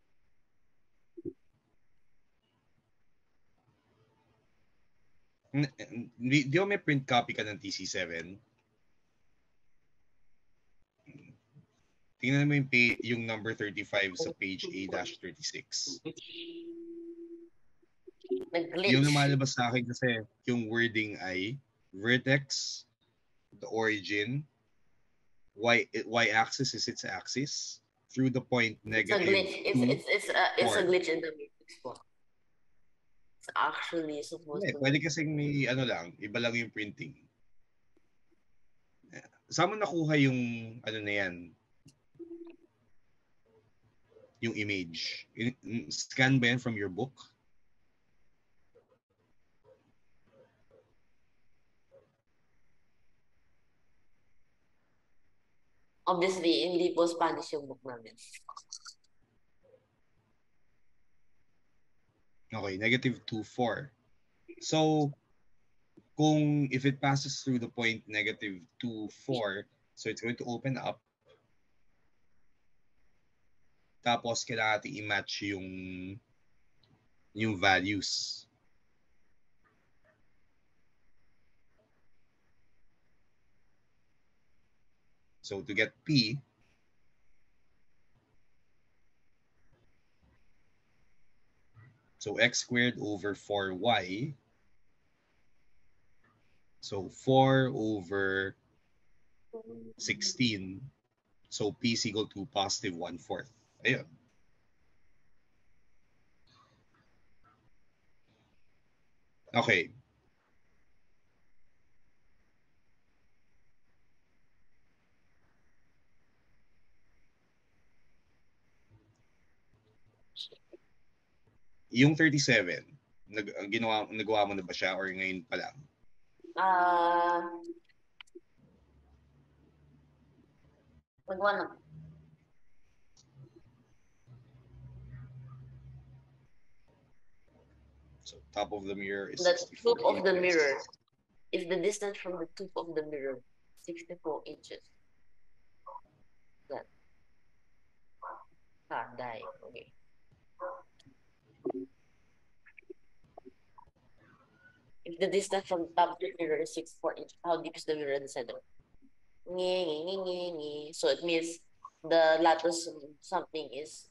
N- Di, di ba may print copy ka ng T C seven? Tingnan mo yung, pay, yung number thirty-five sa page A thirty-six. Nag-glitch. Yung lumalabas sa akin kasi yung wording ay vertex, the origin, y y-axis is its axis through the point It's a negative glitch. It's two, it's it's a it's a four. glitch in the matrix po. It's actually supposed Hindi, to pwede be. kasing may ano lang, iba lang yung printing. Saan mo nakuha yung ano na yan? Yung image? In- Scan ba yan from your book? Obviously, hindi po Spanish yung book namin. Okay, negative two, four. So, kung if it passes through the point negative two, four, so it's going to open up. Tapos, kailangan natin i-match yung yung values. So, to get P, so x squared over four y. So, four over sixteen. So, P is equal to positive one-fourth. Ayun. Okay. Yung thirty-seven, nag, ginawa, nagawa mo na ba siya or ngayon pa lang? Ah, nagawa na. So, top of the mirror is The sixty-four tip of the inches. mirror is the distance from the tip of the mirror, sixty-four inches. That. Ah, die. Okay. If the distance from top to mirror is sixty-four inches, how deep is the mirror in the center? Nge, nge, nge, nge, nge. So it means the lattice something is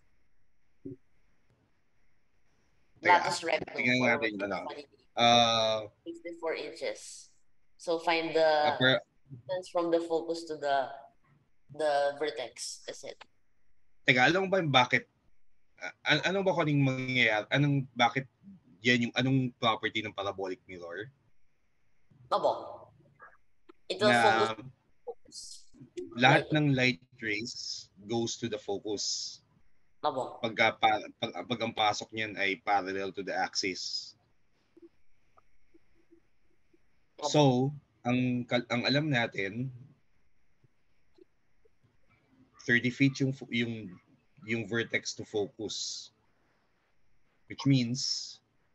Teka, lattice rectum tingnan or natin yung ano. what Uh, sixty-four inches. So find the upper, distance from the focus to the the vertex. That's it. teka, alam mo ba yung bakit? Uh, ano ba kung anong mangyayari? Anong, bakit yan yung, anong property ng parabolic mirror? Abo. It will Na focus. lahat Light. ng light rays goes to the focus. Abo. Pagka, pag, pag ang pasok niyan ay parallel to the axis. Abo. So, ang, ang alam natin, thirty feet yung, yung, yung vertex to focus. Which means,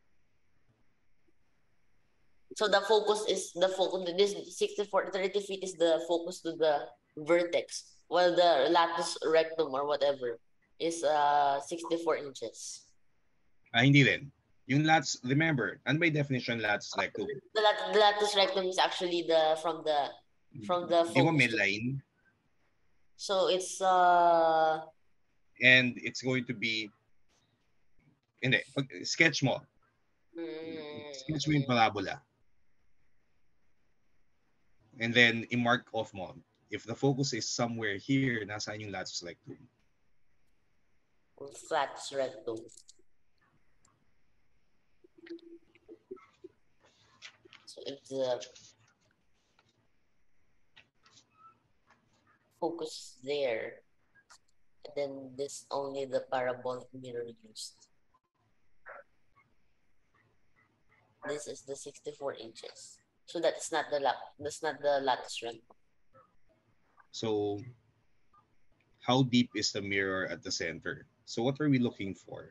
so the focus is the focus. This sixty-four, thirty feet is the focus to the vertex, while the lattice rectum or whatever is uh sixty-four inches. ah, hindi rin. Yung lattice, remember, ano ba yung definition lattice rectum? The, lat the lattice rectum is actually the from the from the Di ba focus. midline? So it's uh And it's going to be, hindi, pag, sketch mo. mm, Sketch mo yung parabola. And then, i-mark off mo. If the focus is somewhere here, nasaan yung lattice rectum? lattice rectum. So if the focus there, then this only the parabolic mirror used. This is the sixty-four inches. So that's not the lat that's not the lattice rectum. So, how deep is the mirror at the center? So, what are we looking for?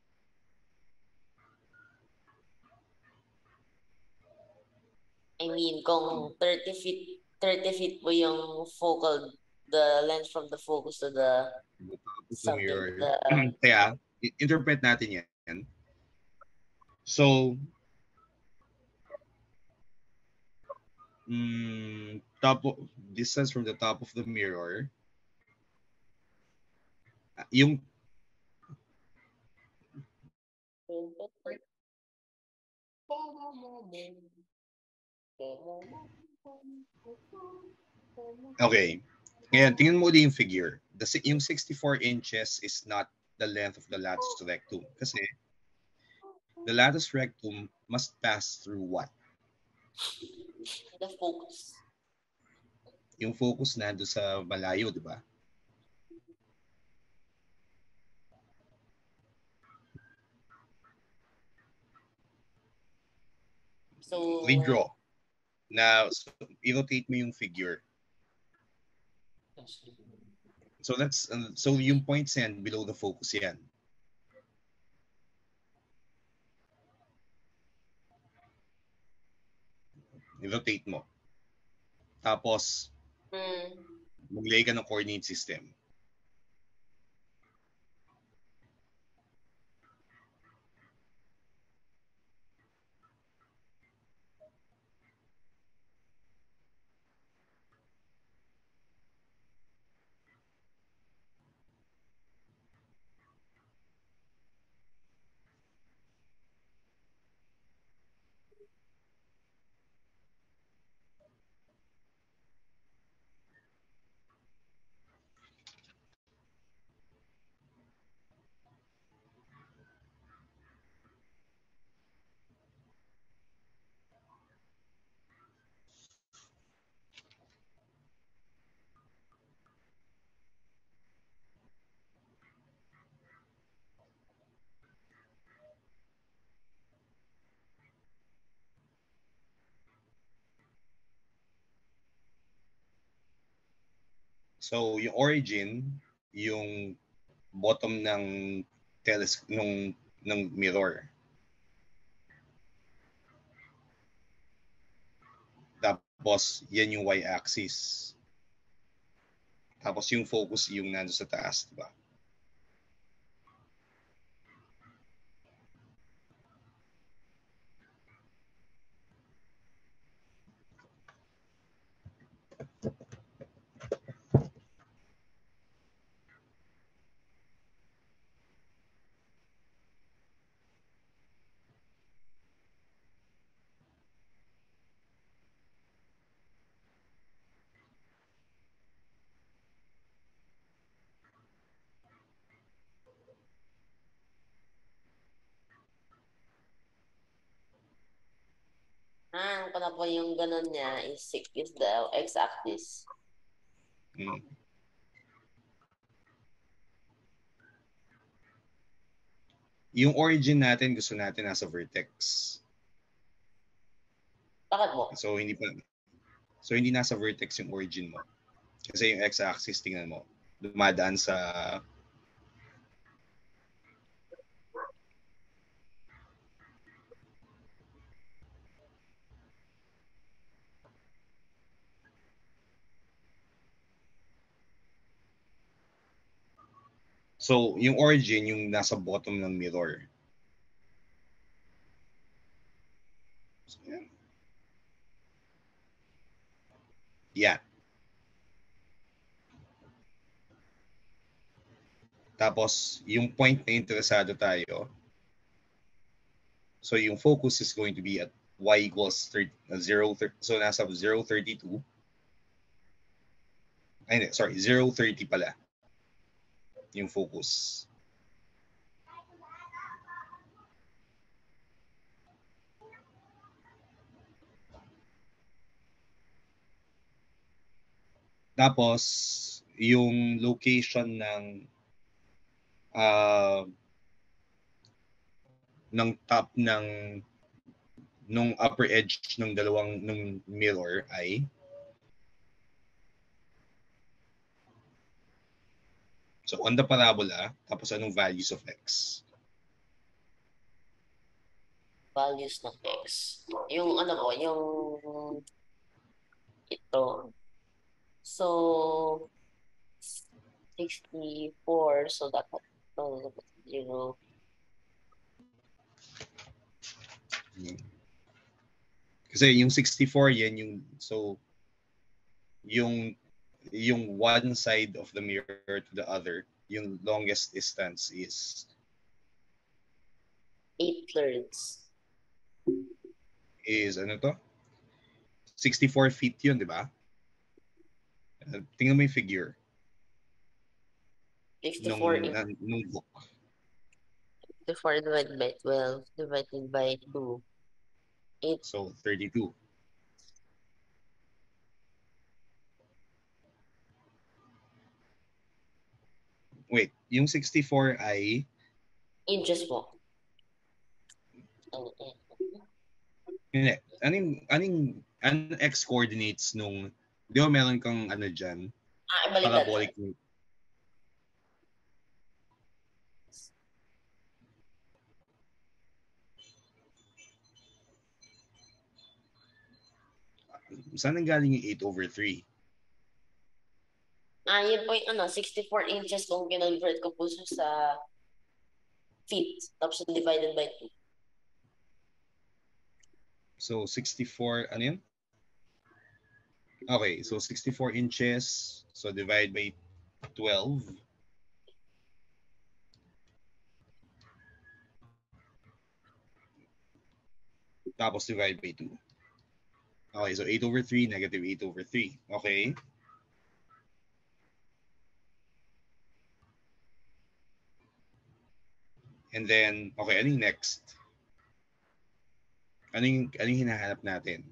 I mean, kung thirty feet, thirty feet po yung focal, the length from the focus to the The top of the something, mirror. the Kaya, interpret natin yan. So, mm, top of, distance from the top of the mirror, yung okay. Ngayon, tingnan mo ulit yung figure. The, si- yung sixty-four inches is not the length of the latus rectum. Kasi the latus rectum must pass through what? The focus. Yung focus na doon sa malayo, di ba? So, Redraw. Na so, i-rotate mo yung figure. So that's uh, so yung points yan below the focus yan. I-rotate mo. Tapos mm, maglagay ka ng coordinate system. So yung origin, yung bottom ng telescope nung ng mirror. Tapos yan yung y-axis. Tapos yung focus yung nando sa taas, di ba? ah, ano po yung ganun niya is, six is the x-axis. Mm. Yung origin natin, gusto natin nasa vertex. Bakit mo? So hindi pa So hindi nasa vertex yung origin mo. Kasi yung x-axis, tingnan mo, dumadaan sa So, yung origin, yung nasa bottom ng mirror. So, yan. Yeah. Tapos, yung point na interesado tayo, so yung focus is going to be at y equals zero, so nasa zero thirty-two. Ay, hindi, sorry, zero thirty pala yung focus. Tapos, yung location ng uh, ng top ng nung upper edge ng dalawang nung mirror ay so on the parabola, tapos anong values of x? Values ng x. Yung ano po, yung ito. So, sixty-four. So, dapat no, zero. Kasi yung sixty-four, yan yung, so, yung, yung one side of the mirror to the other, yung longest distance is eight thirds. is ano to? sixty-four feet yun, di ba? Uh, tingnan mo yung figure nung, sixty-four in na, nung book. sixty-four divided by twelve divided by two. eight. So, thirty-two. Wait, yung sixty-four ay Inches po. Oh, eh. hindi. Anong, anong, anong x coordinates nung, di ba meron kang ano dyan, Ah, ibalik natin. parabolic. Saan nanggaling yung eight over three? Ah, yun po yung ano, sixty-four inches kung kinonvert ko po siya sa feet. Tapos divided by two. So, sixty-four, ano yun? Okay, so sixty-four inches, so divide by twelve. Tapos divide by two. Okay, so eight over three, negative eight over three. Okay. And then, okay, ano yung next? Ano yung, ano yung hinahanap natin?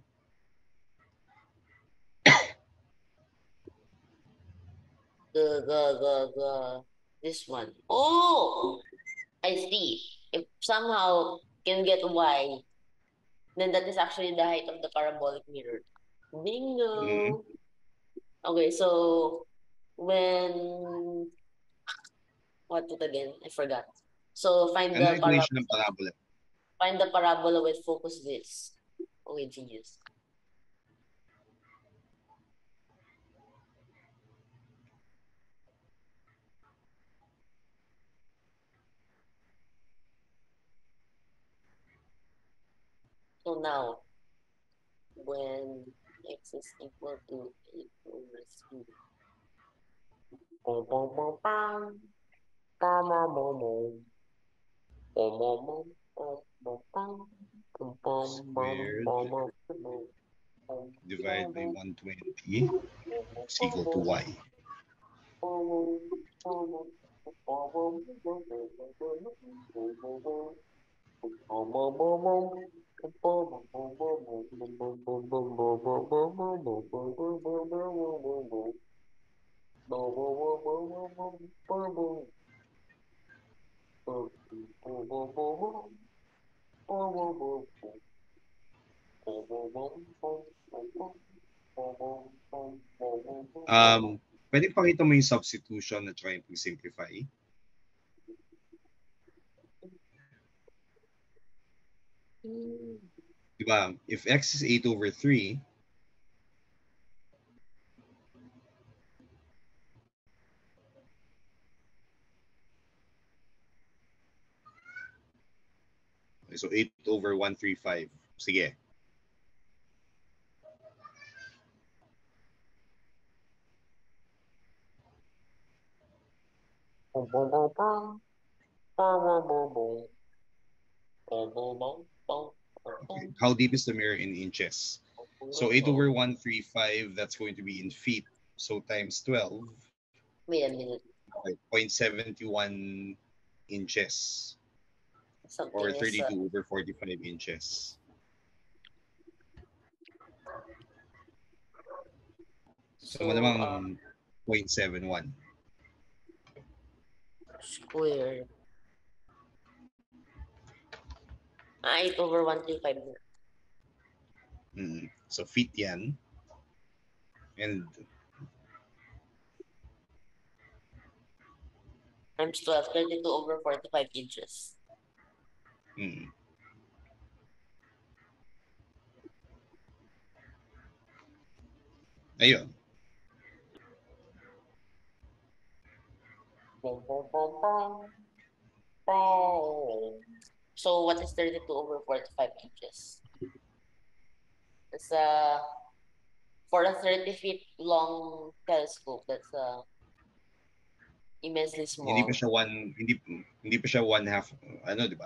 The, the, the, the, this one. Oh! I see. If somehow can get y, then that is actually the height of the parabolic mirror. Bingo! Mhm. Okay, so when what it again? I forgot. So find Ano the yung para equation ng parabola? find the parabola with focus this. Okay, genius. So now, when x is equal to eight over three, Bom, bom, bom, bam. Bom, bom, bom, bom. Bom, bom, bom, bom, bom, bam. Bom, bom, bom, Squared bom, bom, bom, bom, divided by bom, one hundred twenty is equal to y. Um, pwede pakita mo yung substitution at saka yung pag-simplify? Diba? If x is eight over three, so eight over one hundred thirty-five. Sige. bom, bom, bom, bom. Bom, bom, bom, bom. Bom, bom, bom, bom, bom, Okay. bom. How deep is the mirror in inches? So eight over one hundred thirty-five, that's going to be in feet. So times twelve, Wait a minute. okay, zero point seven one inches Something or is uh, thirty-two over forty-five inches. So, so malamang uh, zero point seven one. square. Ah, eight over one hundred thirty-five. Mm. So feet yan. And Times twelve, thirty-two over forty-five inches. mm. Ayun. Bom, bom, bom, bom. Bom. So what is thirty-two over forty-five inches? It's uh, for a thirty feet long telescope, that's uh, immensely Hindi pa small. siya one, hindi hindi pa siya one half, ano, di ba?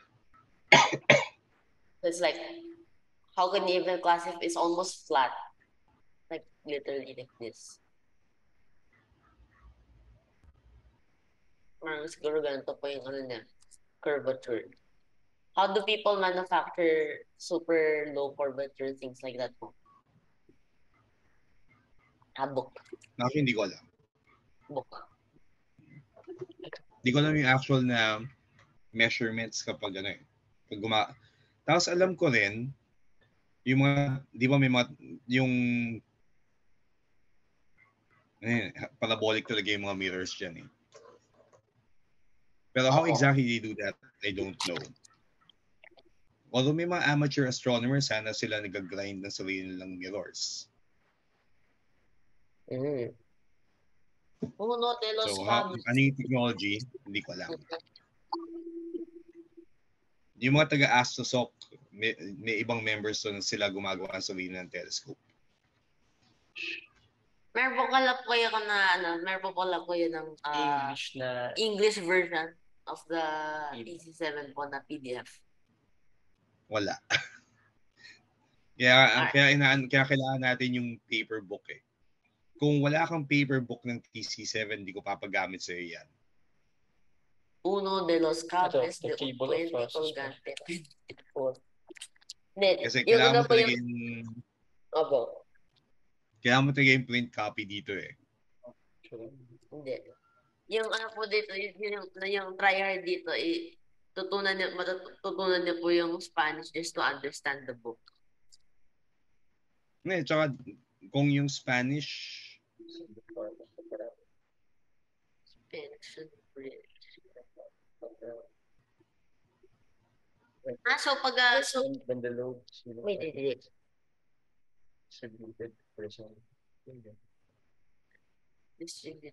It's like, how can you even classify? It's almost flat, like literally like this. siguro ganito po yung ano niya, curvature. How do people manufacture super low curvature things like that po? Ah, book. Ako hindi ko alam. Book. Hindi ko alam yung actual na measurements kapag ano eh. Pag guma Tapos alam ko rin, yung mga, di ba may mga, yung, eh, parabolic talaga yung mga mirrors dyan eh. Pero how Oo. exactly they do that, I don't know. Although may mga amateur astronomers, sana sila nag-grind ng sarili nilang mirrors. Mm. Uno de los So, how, cables. ano yung technology? Hindi ko alam. Yung mga taga-AstroSoc, may, may ibang members doon sila gumagawa ng sarili ng telescope. Meron po pala po kayo na, ano, meron po pala po yun ng ah, English na English version of the P D F. E C seven po na P D F. Wala. Kaya, Ah. kaya, inaan, kaya kailangan natin yung paper book eh. Kung wala kang paper book ng T C seven, hindi ko papagamit sa'yo yan. Uno de los cables the de un cable of puente process. colgante. For Hindi, Kasi yung kailangan una mo po talaga yung, yung, opo, kailangan mo talaga yung print copy dito eh. hindi. Yung ano po dito, yung, yung, yung tryhard dito, eh, tutunan niya, matututunan niya po yung Spanish just to understand the book. Hindi, tsaka kung yung Spanish, Spanish and French. Ah, so pag, ah, so, when, when the load wait, wait, wait. distributed person. Distribute.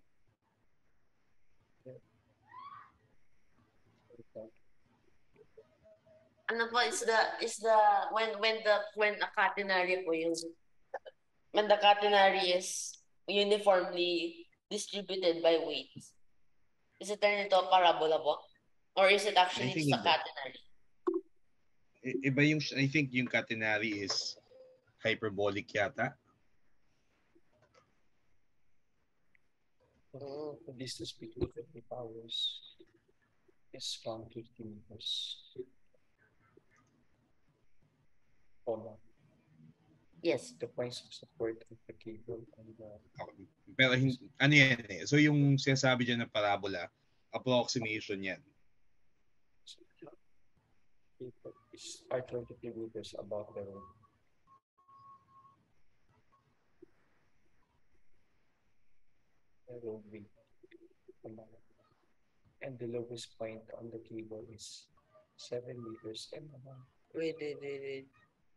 Ano po is the is the when when the when a catenary po yung when the catenary is uniformly distributed by weights, is it turned into a parabola po? Or is it I actually think just a hindi. catenary? I- Iba yung, I think yung catenary is hyperbolic yata. Mm. The distance between the powers is from fifty meters. Oh, no. Yes. The points of support of the cable and the Okay. Pero hin- ano yan eh. So yung sinasabi dyan ng parabola, approximation yan. cable is are twenty-three meters above the road. The roadway. And the lowest point on the cable is seven meters and above. Wait, wait, wait, wait.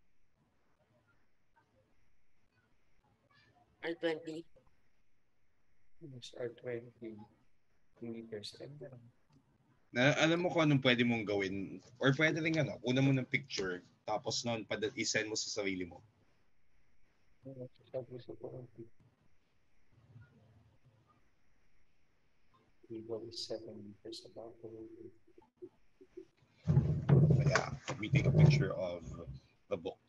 R twenty. These are twenty meters and above. Na, alam mo kung anong pwede mong gawin? Or pwede rin ano, una mo ng picture, tapos noon, pada- isend mo sa sarili mo. Cable is seven meters above the roadway. Kaya, we take a picture of the book.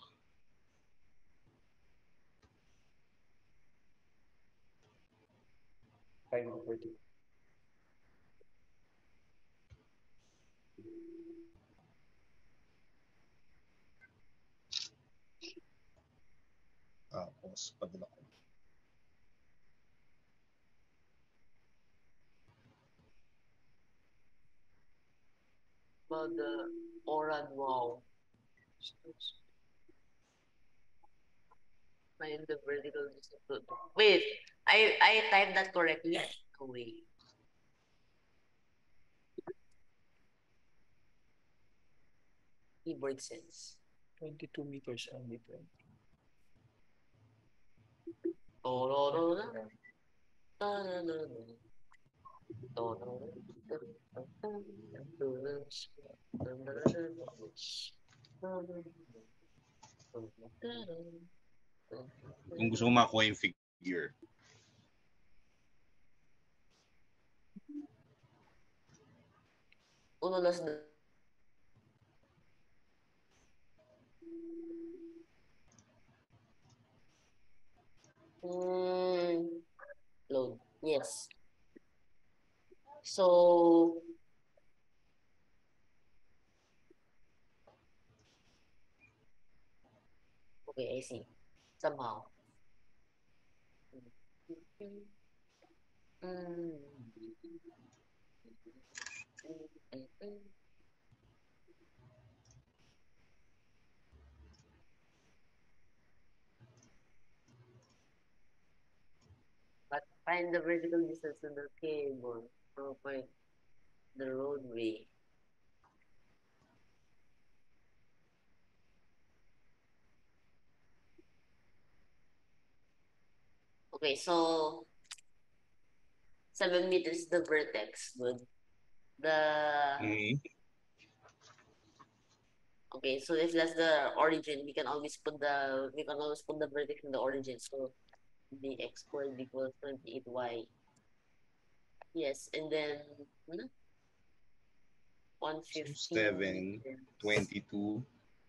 Five forty. Tapos, padala ko. About the Oran wow. Find the vertical distance. Wait, I I typed that correctly. Oh, wait. Keyboard sense. Twenty-two meters only. Kung gusto mo makuha yung figure. Uno las Mm, load. Yes. So Okay, I see. Somehow. Mm. But find the vertical distance to the cable from point the roadway. Okay, so seven meters is the vertex. Good. The Mhm. okay, so if that's the origin, we can always put the we can always put the vertex in the origin. So the x squared equals twenty-eight y. Yes, and then hmm, So one hundred fifteen seven, meters. twenty-two.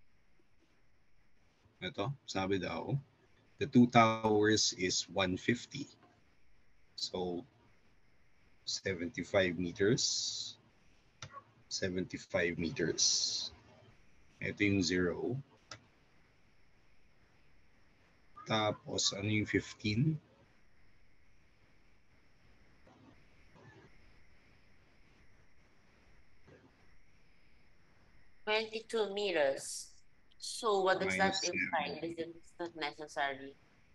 Ito, sabi daw, the two towers is one hundred fifty. So seventy-five meters. seventy-five meters. Ito yung zero. Tapos, ano yung fifteen? twenty-two meters. So what does that Minus imply? seven. This is not necessary.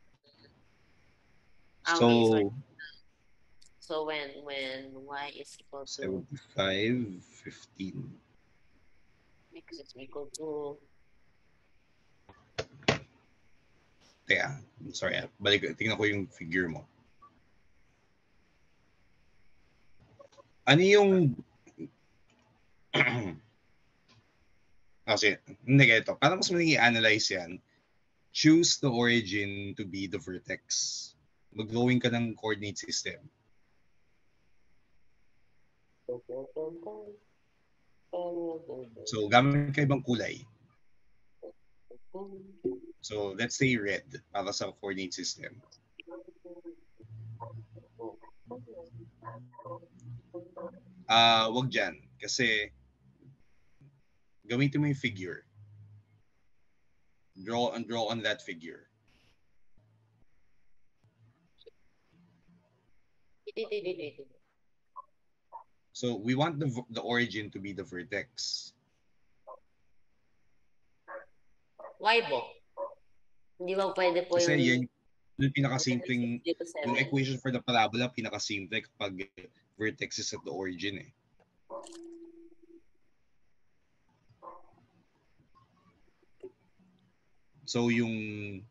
So, Okay, so so when when y is equal to seventy-five, fifteen. x is equal to Teka, sorry. ah. Balik, tingnan ko yung figure mo. Ano yung... Kasi, hindi ganito. Para mas madaling i-analyze yan, choose the origin to be the vertex. Mag-drawing ka ng coordinate system. So, gamit ka ibang kulay. So, let's say red para sa coordinate system. Ah, uh, wag dyan. Kasi, gamitin mo yung figure. Draw and draw on that figure. So, we want the the origin to be the vertex. Why po? Hindi ba pwede po Kasi yung yan yung pinakasimpleng, dito seven? yung equation for the parabola, pinakasimple kapag vertex is at the origin eh. So, yung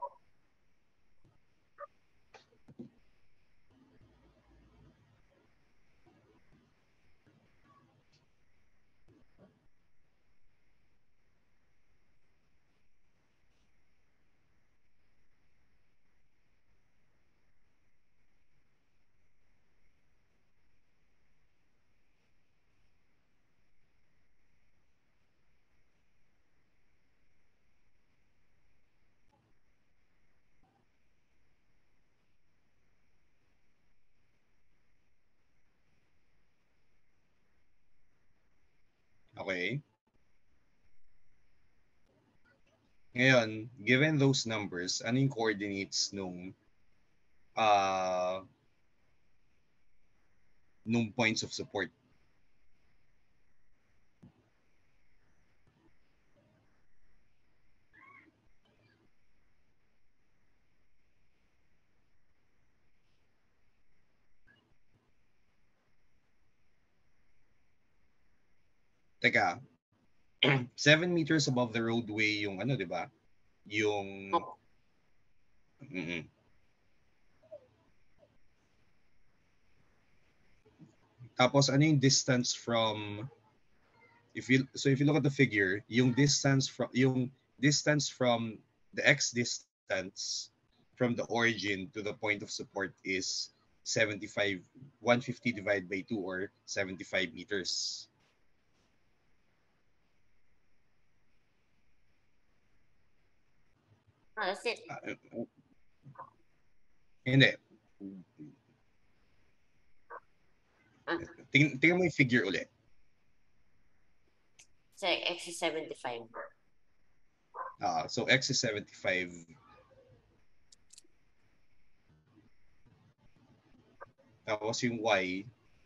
okay. Ngayon, given those numbers, ano yung coordinates nung uh, nung points of support? Teka, seven meters above the roadway yung ano, di ba? Yung... Opo. Mm-mm. Tapos ano yung distance from... If you so if you look at the figure, yung distance from yung distance from the x distance from the origin to the point of support is seventy-five, one hundred fifty divided by two or seventy-five meters. Ah, that's it. Uh, hindi. Ah. Ting tingnan mo yung figure ulit. So x is seventy-five. Uh, so x is seventy-five. Tapos yung y,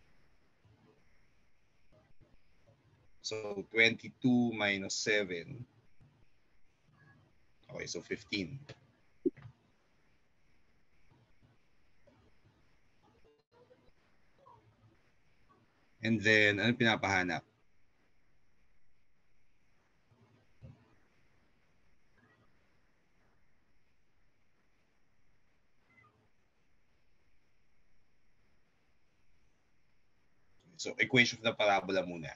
so twenty-two minus seven. Okay, so fifteen. And then, ano pinapahanap? So, equation of the parabola muna.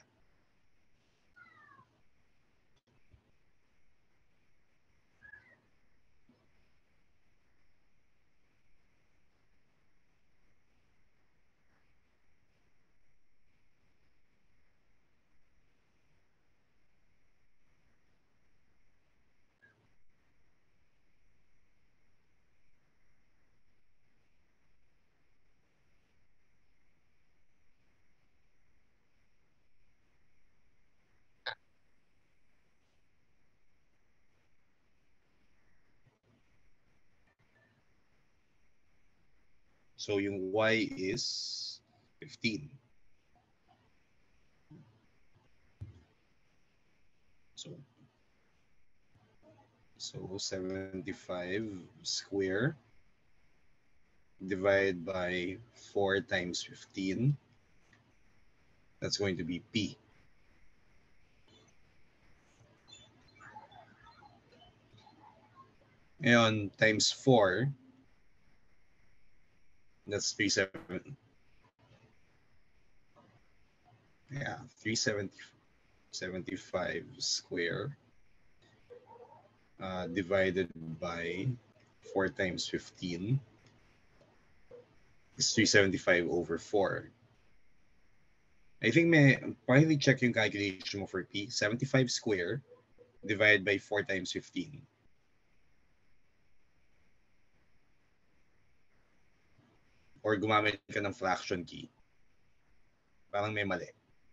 So, yung y is fifteen. So, so seventy-five square divided by four times fifteen. That's going to be P. Ngayon, times four, that's three seventy. Yeah, three seventy-five square uh, divided by four times fifteen is three seventy-five over four. I think may probably check yung calculation mo for P. seventy-five square divided by four times fifteen. Or gumamit ka ng fraction key. Parang may mali.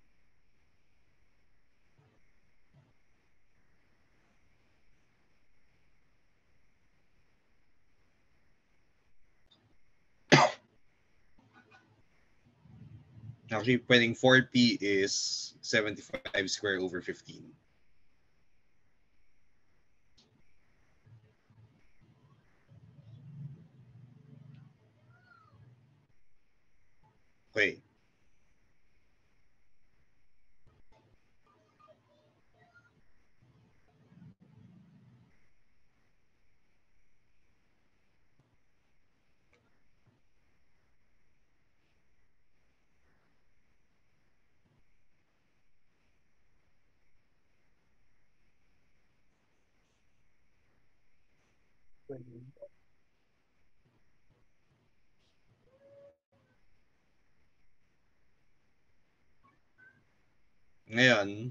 Actually, pwedeng four P is seventy-five square over fifteen. Okay. Ngayon,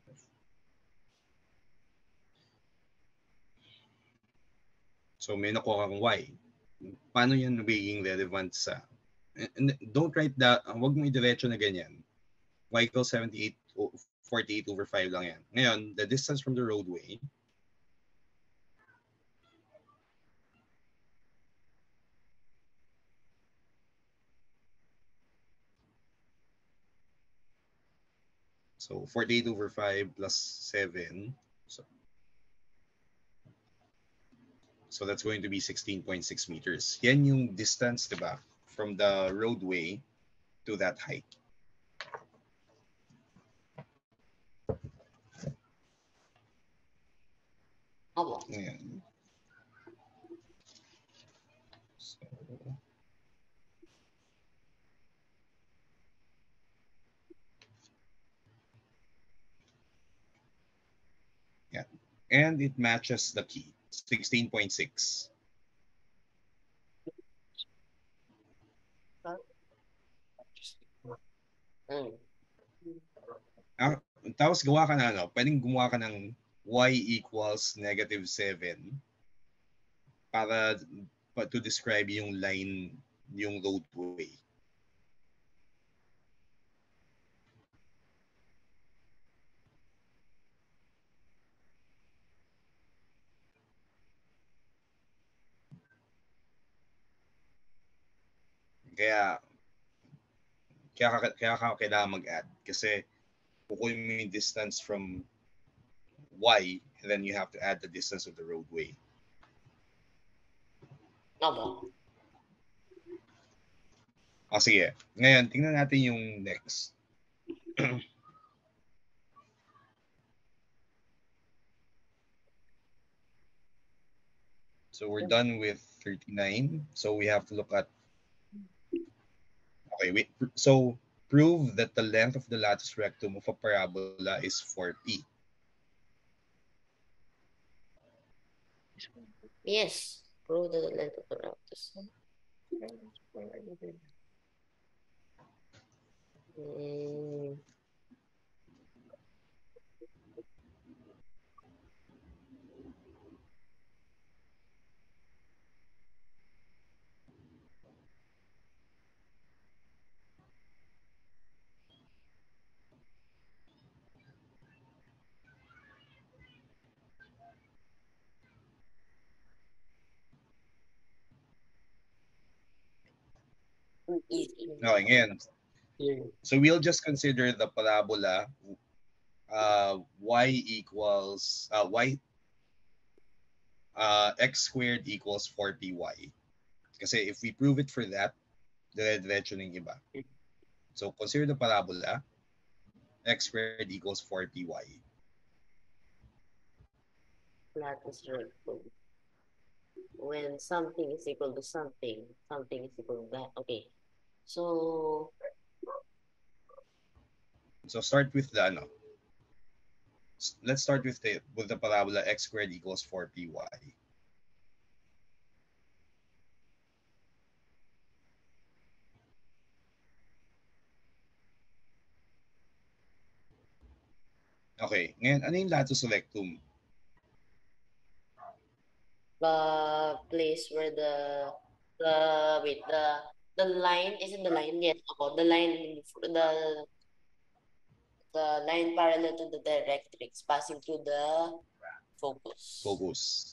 so may nakuha kang Y. Paano yan nagiging relevant sa... And don't write that, huwag mo idiretso na ganyan. Y equals seventy-eight, forty-eight over five lang yan. Ngayon, the distance from the roadway, so forty-eight over five plus seven, so, so that's going to be sixteen point six meters. Yan yung distance, diba, from the roadway to that height. Opo. Ayan. So, yeah. And it matches the key, sixteen point six. Mm. Ah, tapos gawa ka na, ano, pwedeng gumawa ka ng y equals negative seven para pa, to describe yung line, yung roadway. Kaya, kaya, kaya, kaya ka kailangan mag-add. Kasi, kukunin mo yung distance from y, and then you have to add the distance of the roadway. Opo. O sige, ngayon, tingnan natin yung next. So we're done with thirty-nine. So we have to look at, okay, wait. So prove that the length of the latus rectum of a parabola is four p. Yes. Prove that the length of the route is. Mm, easy. Okay, ngayon. Here. So we'll just consider the parabola uh, y equals uh, y uh, x squared equals four p y. Kasi if we prove it for that, dire-diretso na yung iba. So consider the parabola x squared equals four p y. Latus rectum. When something is equal to something, something is equal to that. Okay. So, So start with the ano. Let's start with the with the parabola x squared equals four p y. Okay, ngayon ano yung latus rectum? the place where the the wait the the line isn't the line yet. Ako, the line the the line parallel to the directrix passing through the focus. Focus.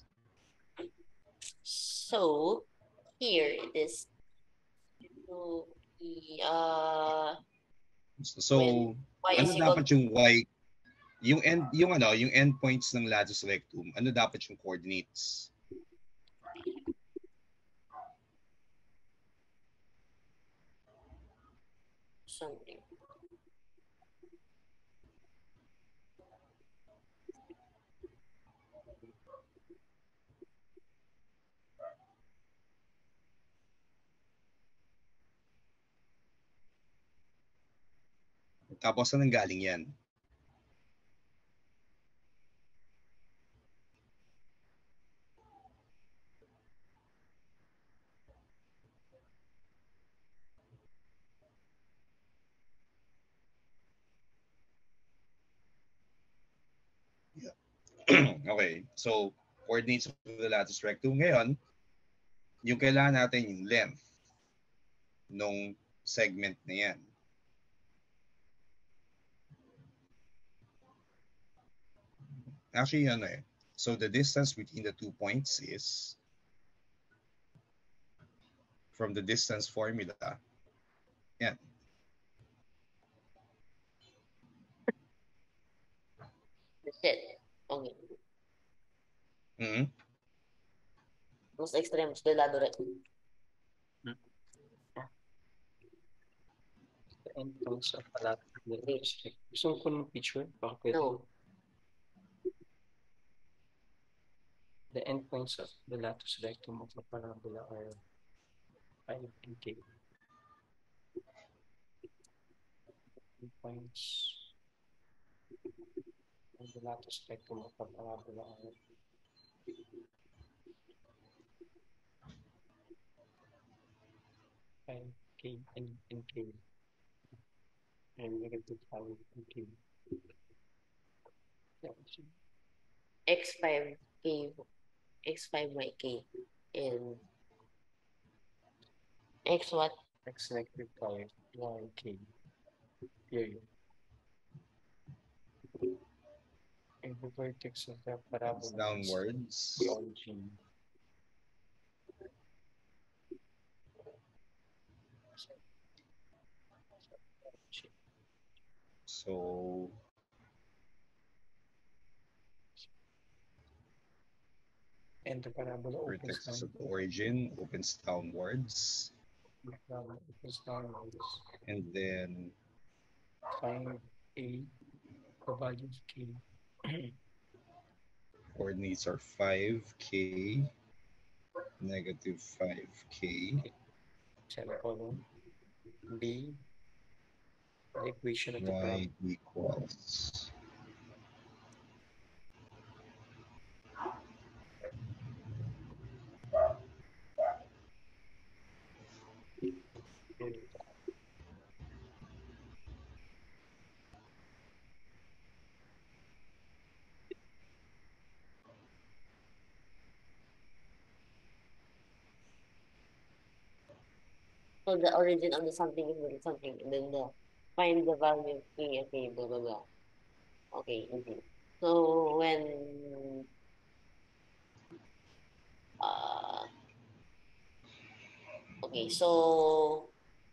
So here it is. So the uh So when y ano is equal dapat yung y yung end yung ano yung endpoints ng latus rectum? Ano dapat yung coordinates? something. Tapos saan galing yan? Okay, so coordinates of the latus rectum. Ngayon, yung kailangan natin yung length nung segment na yan. Actually, ano eh. So the distance between the two points is from the distance formula. Yan. That's it. Okay. Mm-hmm. Most extremos del lado recto. The endpoints of a latus rectum. Gusto ko ng picture? Baka pwede. No. The endpoints of the latus rectum of a parabola are five and k. Endpoints of the latus rectum of a parabola are five k and, and k. And negative five and k. Yeah, so X five K X five Y K and X what? x negative five y k. Period. And the vertex of the It's parabola is downwards. the origin. So, And the parabola opens vertex is down. at the origin, opens downwards, The parabola opens downwards. and then Find A, the value of K. coordinates are five k, negative five k, Semicolon. B, the equation of the y parabola. equals So the origin of the something is the something, and then the find the value of k, okay, blah blah blah. Okay, easy. So when uh okay, so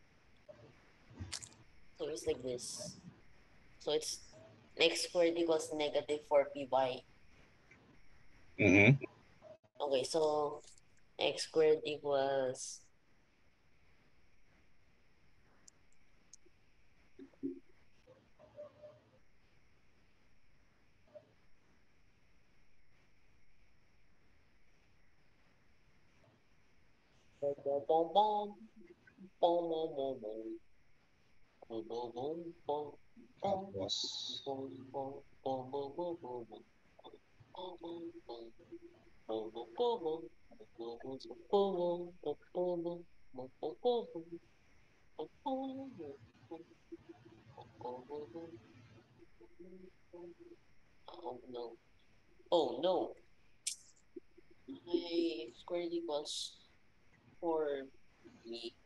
so it's like this. So it's x squared equals negative four p y. mm-hmm. Okay, so x squared equals bom bom bom bom bom bom bom bom bom bom Tapos, bom bom bom bom bom bom bom. Oh no. Oh no. I squared equals four b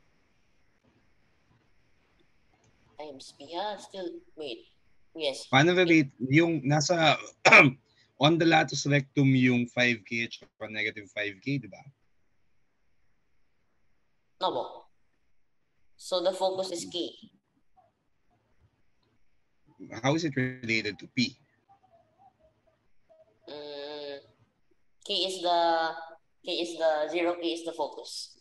times b. Ah, still, wait. Yes. paano It, relate yung nasa on the latus rectum yung five k at saka negative five k, di ba? no. So the focus is k. How is it related to p? Mm, k is the k is the zero k is the focus.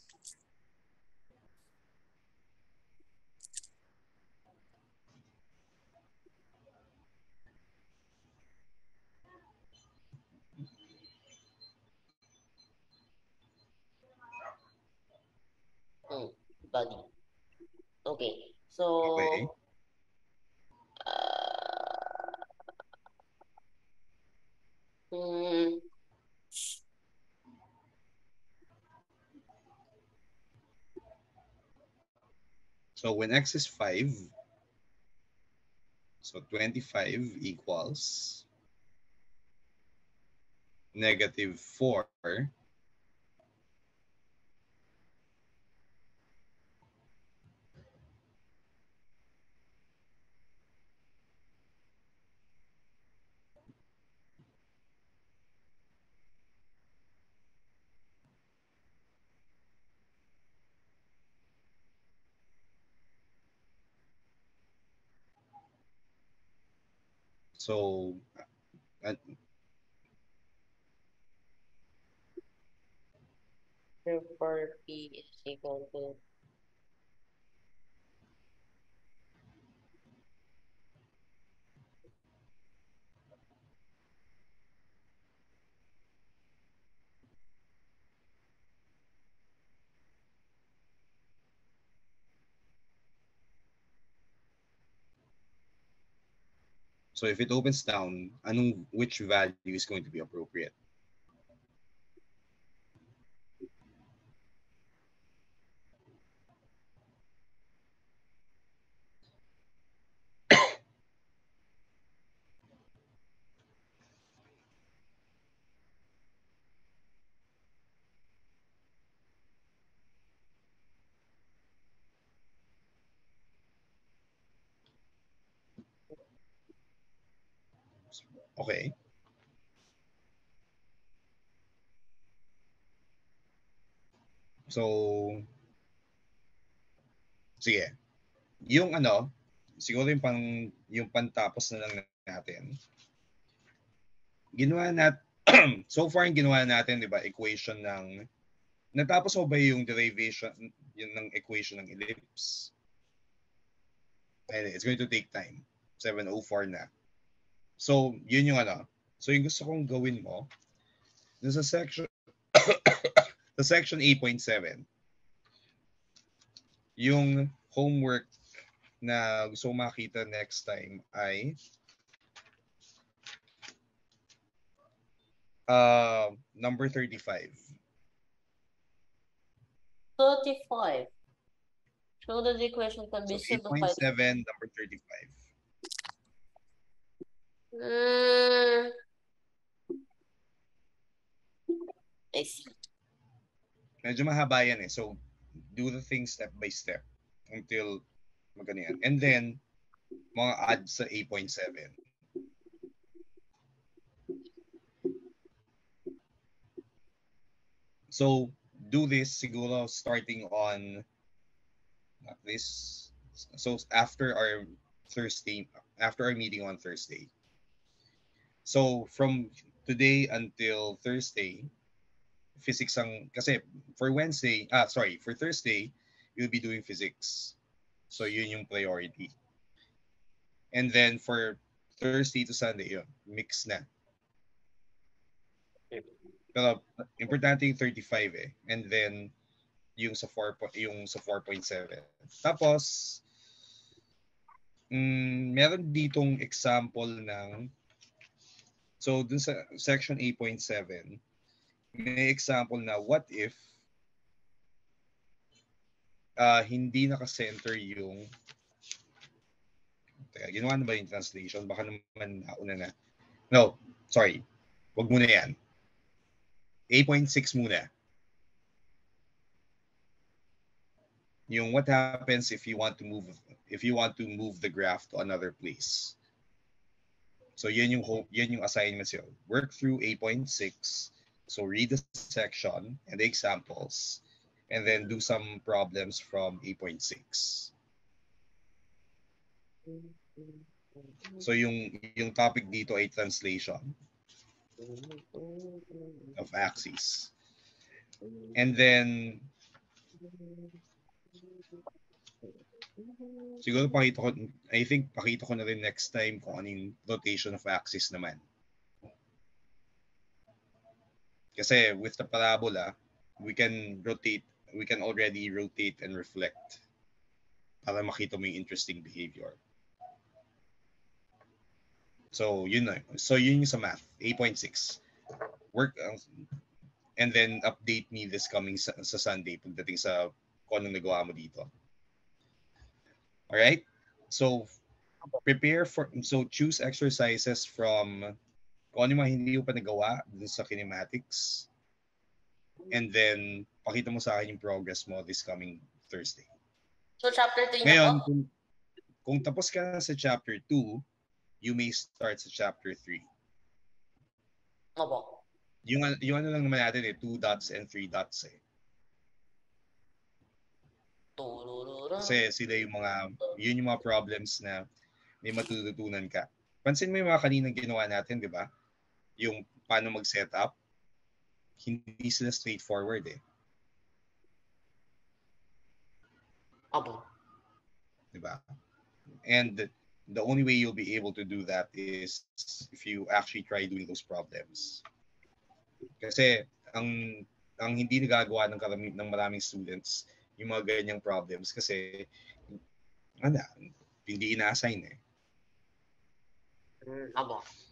Hmm, body. Okay. Okay. So uh, hmm, So when x is five, so twenty-five equals negative four so uh, therefore p is equal to so if it opens down, anong which value is going to be appropriate? Okay. So sige, yung ano, siguro yung pang yung pantapos na lang natin. Ginawa nat so far yung ginawa natin, 'di ba, equation ng natapos mo ba yung derivation yun ng equation ng ellipse? And it's going to take time. seven oh four na. So, yun yung ano. So, yung gusto kong gawin mo, dun sa section sa section eight point seven, yung homework na gusto kong makita next time ay uh, number thirty-five. thirty-five. Show that the equation can be So, eight simplified. point seven, number thirty-five. Mm. I see. Medyo mahaba yan eh. So, do the thing step by step until magano yan. And then, mga add sa eight point seven. So, do this siguro starting on not this. So, after our Thursday, after our meeting on Thursday. So, from today until Thursday, physics ang, kasi for Wednesday, ah, sorry, for Thursday, you'll be doing physics. So, yun yung priority. And then for Thursday to Sunday, yun, mix na. Pero, importante yung thirty-five eh. And then, yung sa four, yung sa four point seven. Tapos, mm, meron ditong example ng, so dun sa section eight point seven, may example na what if uh, hindi naka-center yung, teka, ginawa na ba yung translation? Baka naman nauna na. No, sorry. Wag muna yan. eight point six muna. Yung what happens if you want to move if you want to move the graph to another place. So yan yung yan yung assignments yun. Work through eight point six. So read the section and the examples and then do some problems from eight point six. So yung yung topic dito ay translation of axes. And then siguro pakita ko, I think pakita ko na rin next time kung ano yung rotation of axis naman. Kasi with the parabola, we can rotate, we can already rotate and reflect para makita mo yung interesting behavior. So, yun na. So, yun yung sa math, eight point six. Work, uh, and then update me this coming sa, sa Sunday pagdating sa kung anong nagawa mo dito. Alright? So, prepare for, so choose exercises from kung ano mga hindi mo pa nagawa dun sa kinematics. And then, pakita mo sa akin yung progress mo this coming Thursday. So, chapter three Ngayon, na po? kung, kung tapos ka na sa chapter two, you may start sa chapter three. Opo. Yung, yung ano lang naman natin eh, two dots and three dots eh. Kasi sila yung mga, yun yung mga problems na may matututunan ka. Pansin mo yung mga kaninang ginawa natin, di ba? Yung paano mag-set up, hindi sila straightforward eh. Opo. Di ba? And the, the only way you'll be able to do that is if you actually try doing those problems. Kasi ang ang hindi nagagawa ng karami ng maraming students yung mga ganyang problems kasi ano, hindi ina-assign eh. Mm, abo.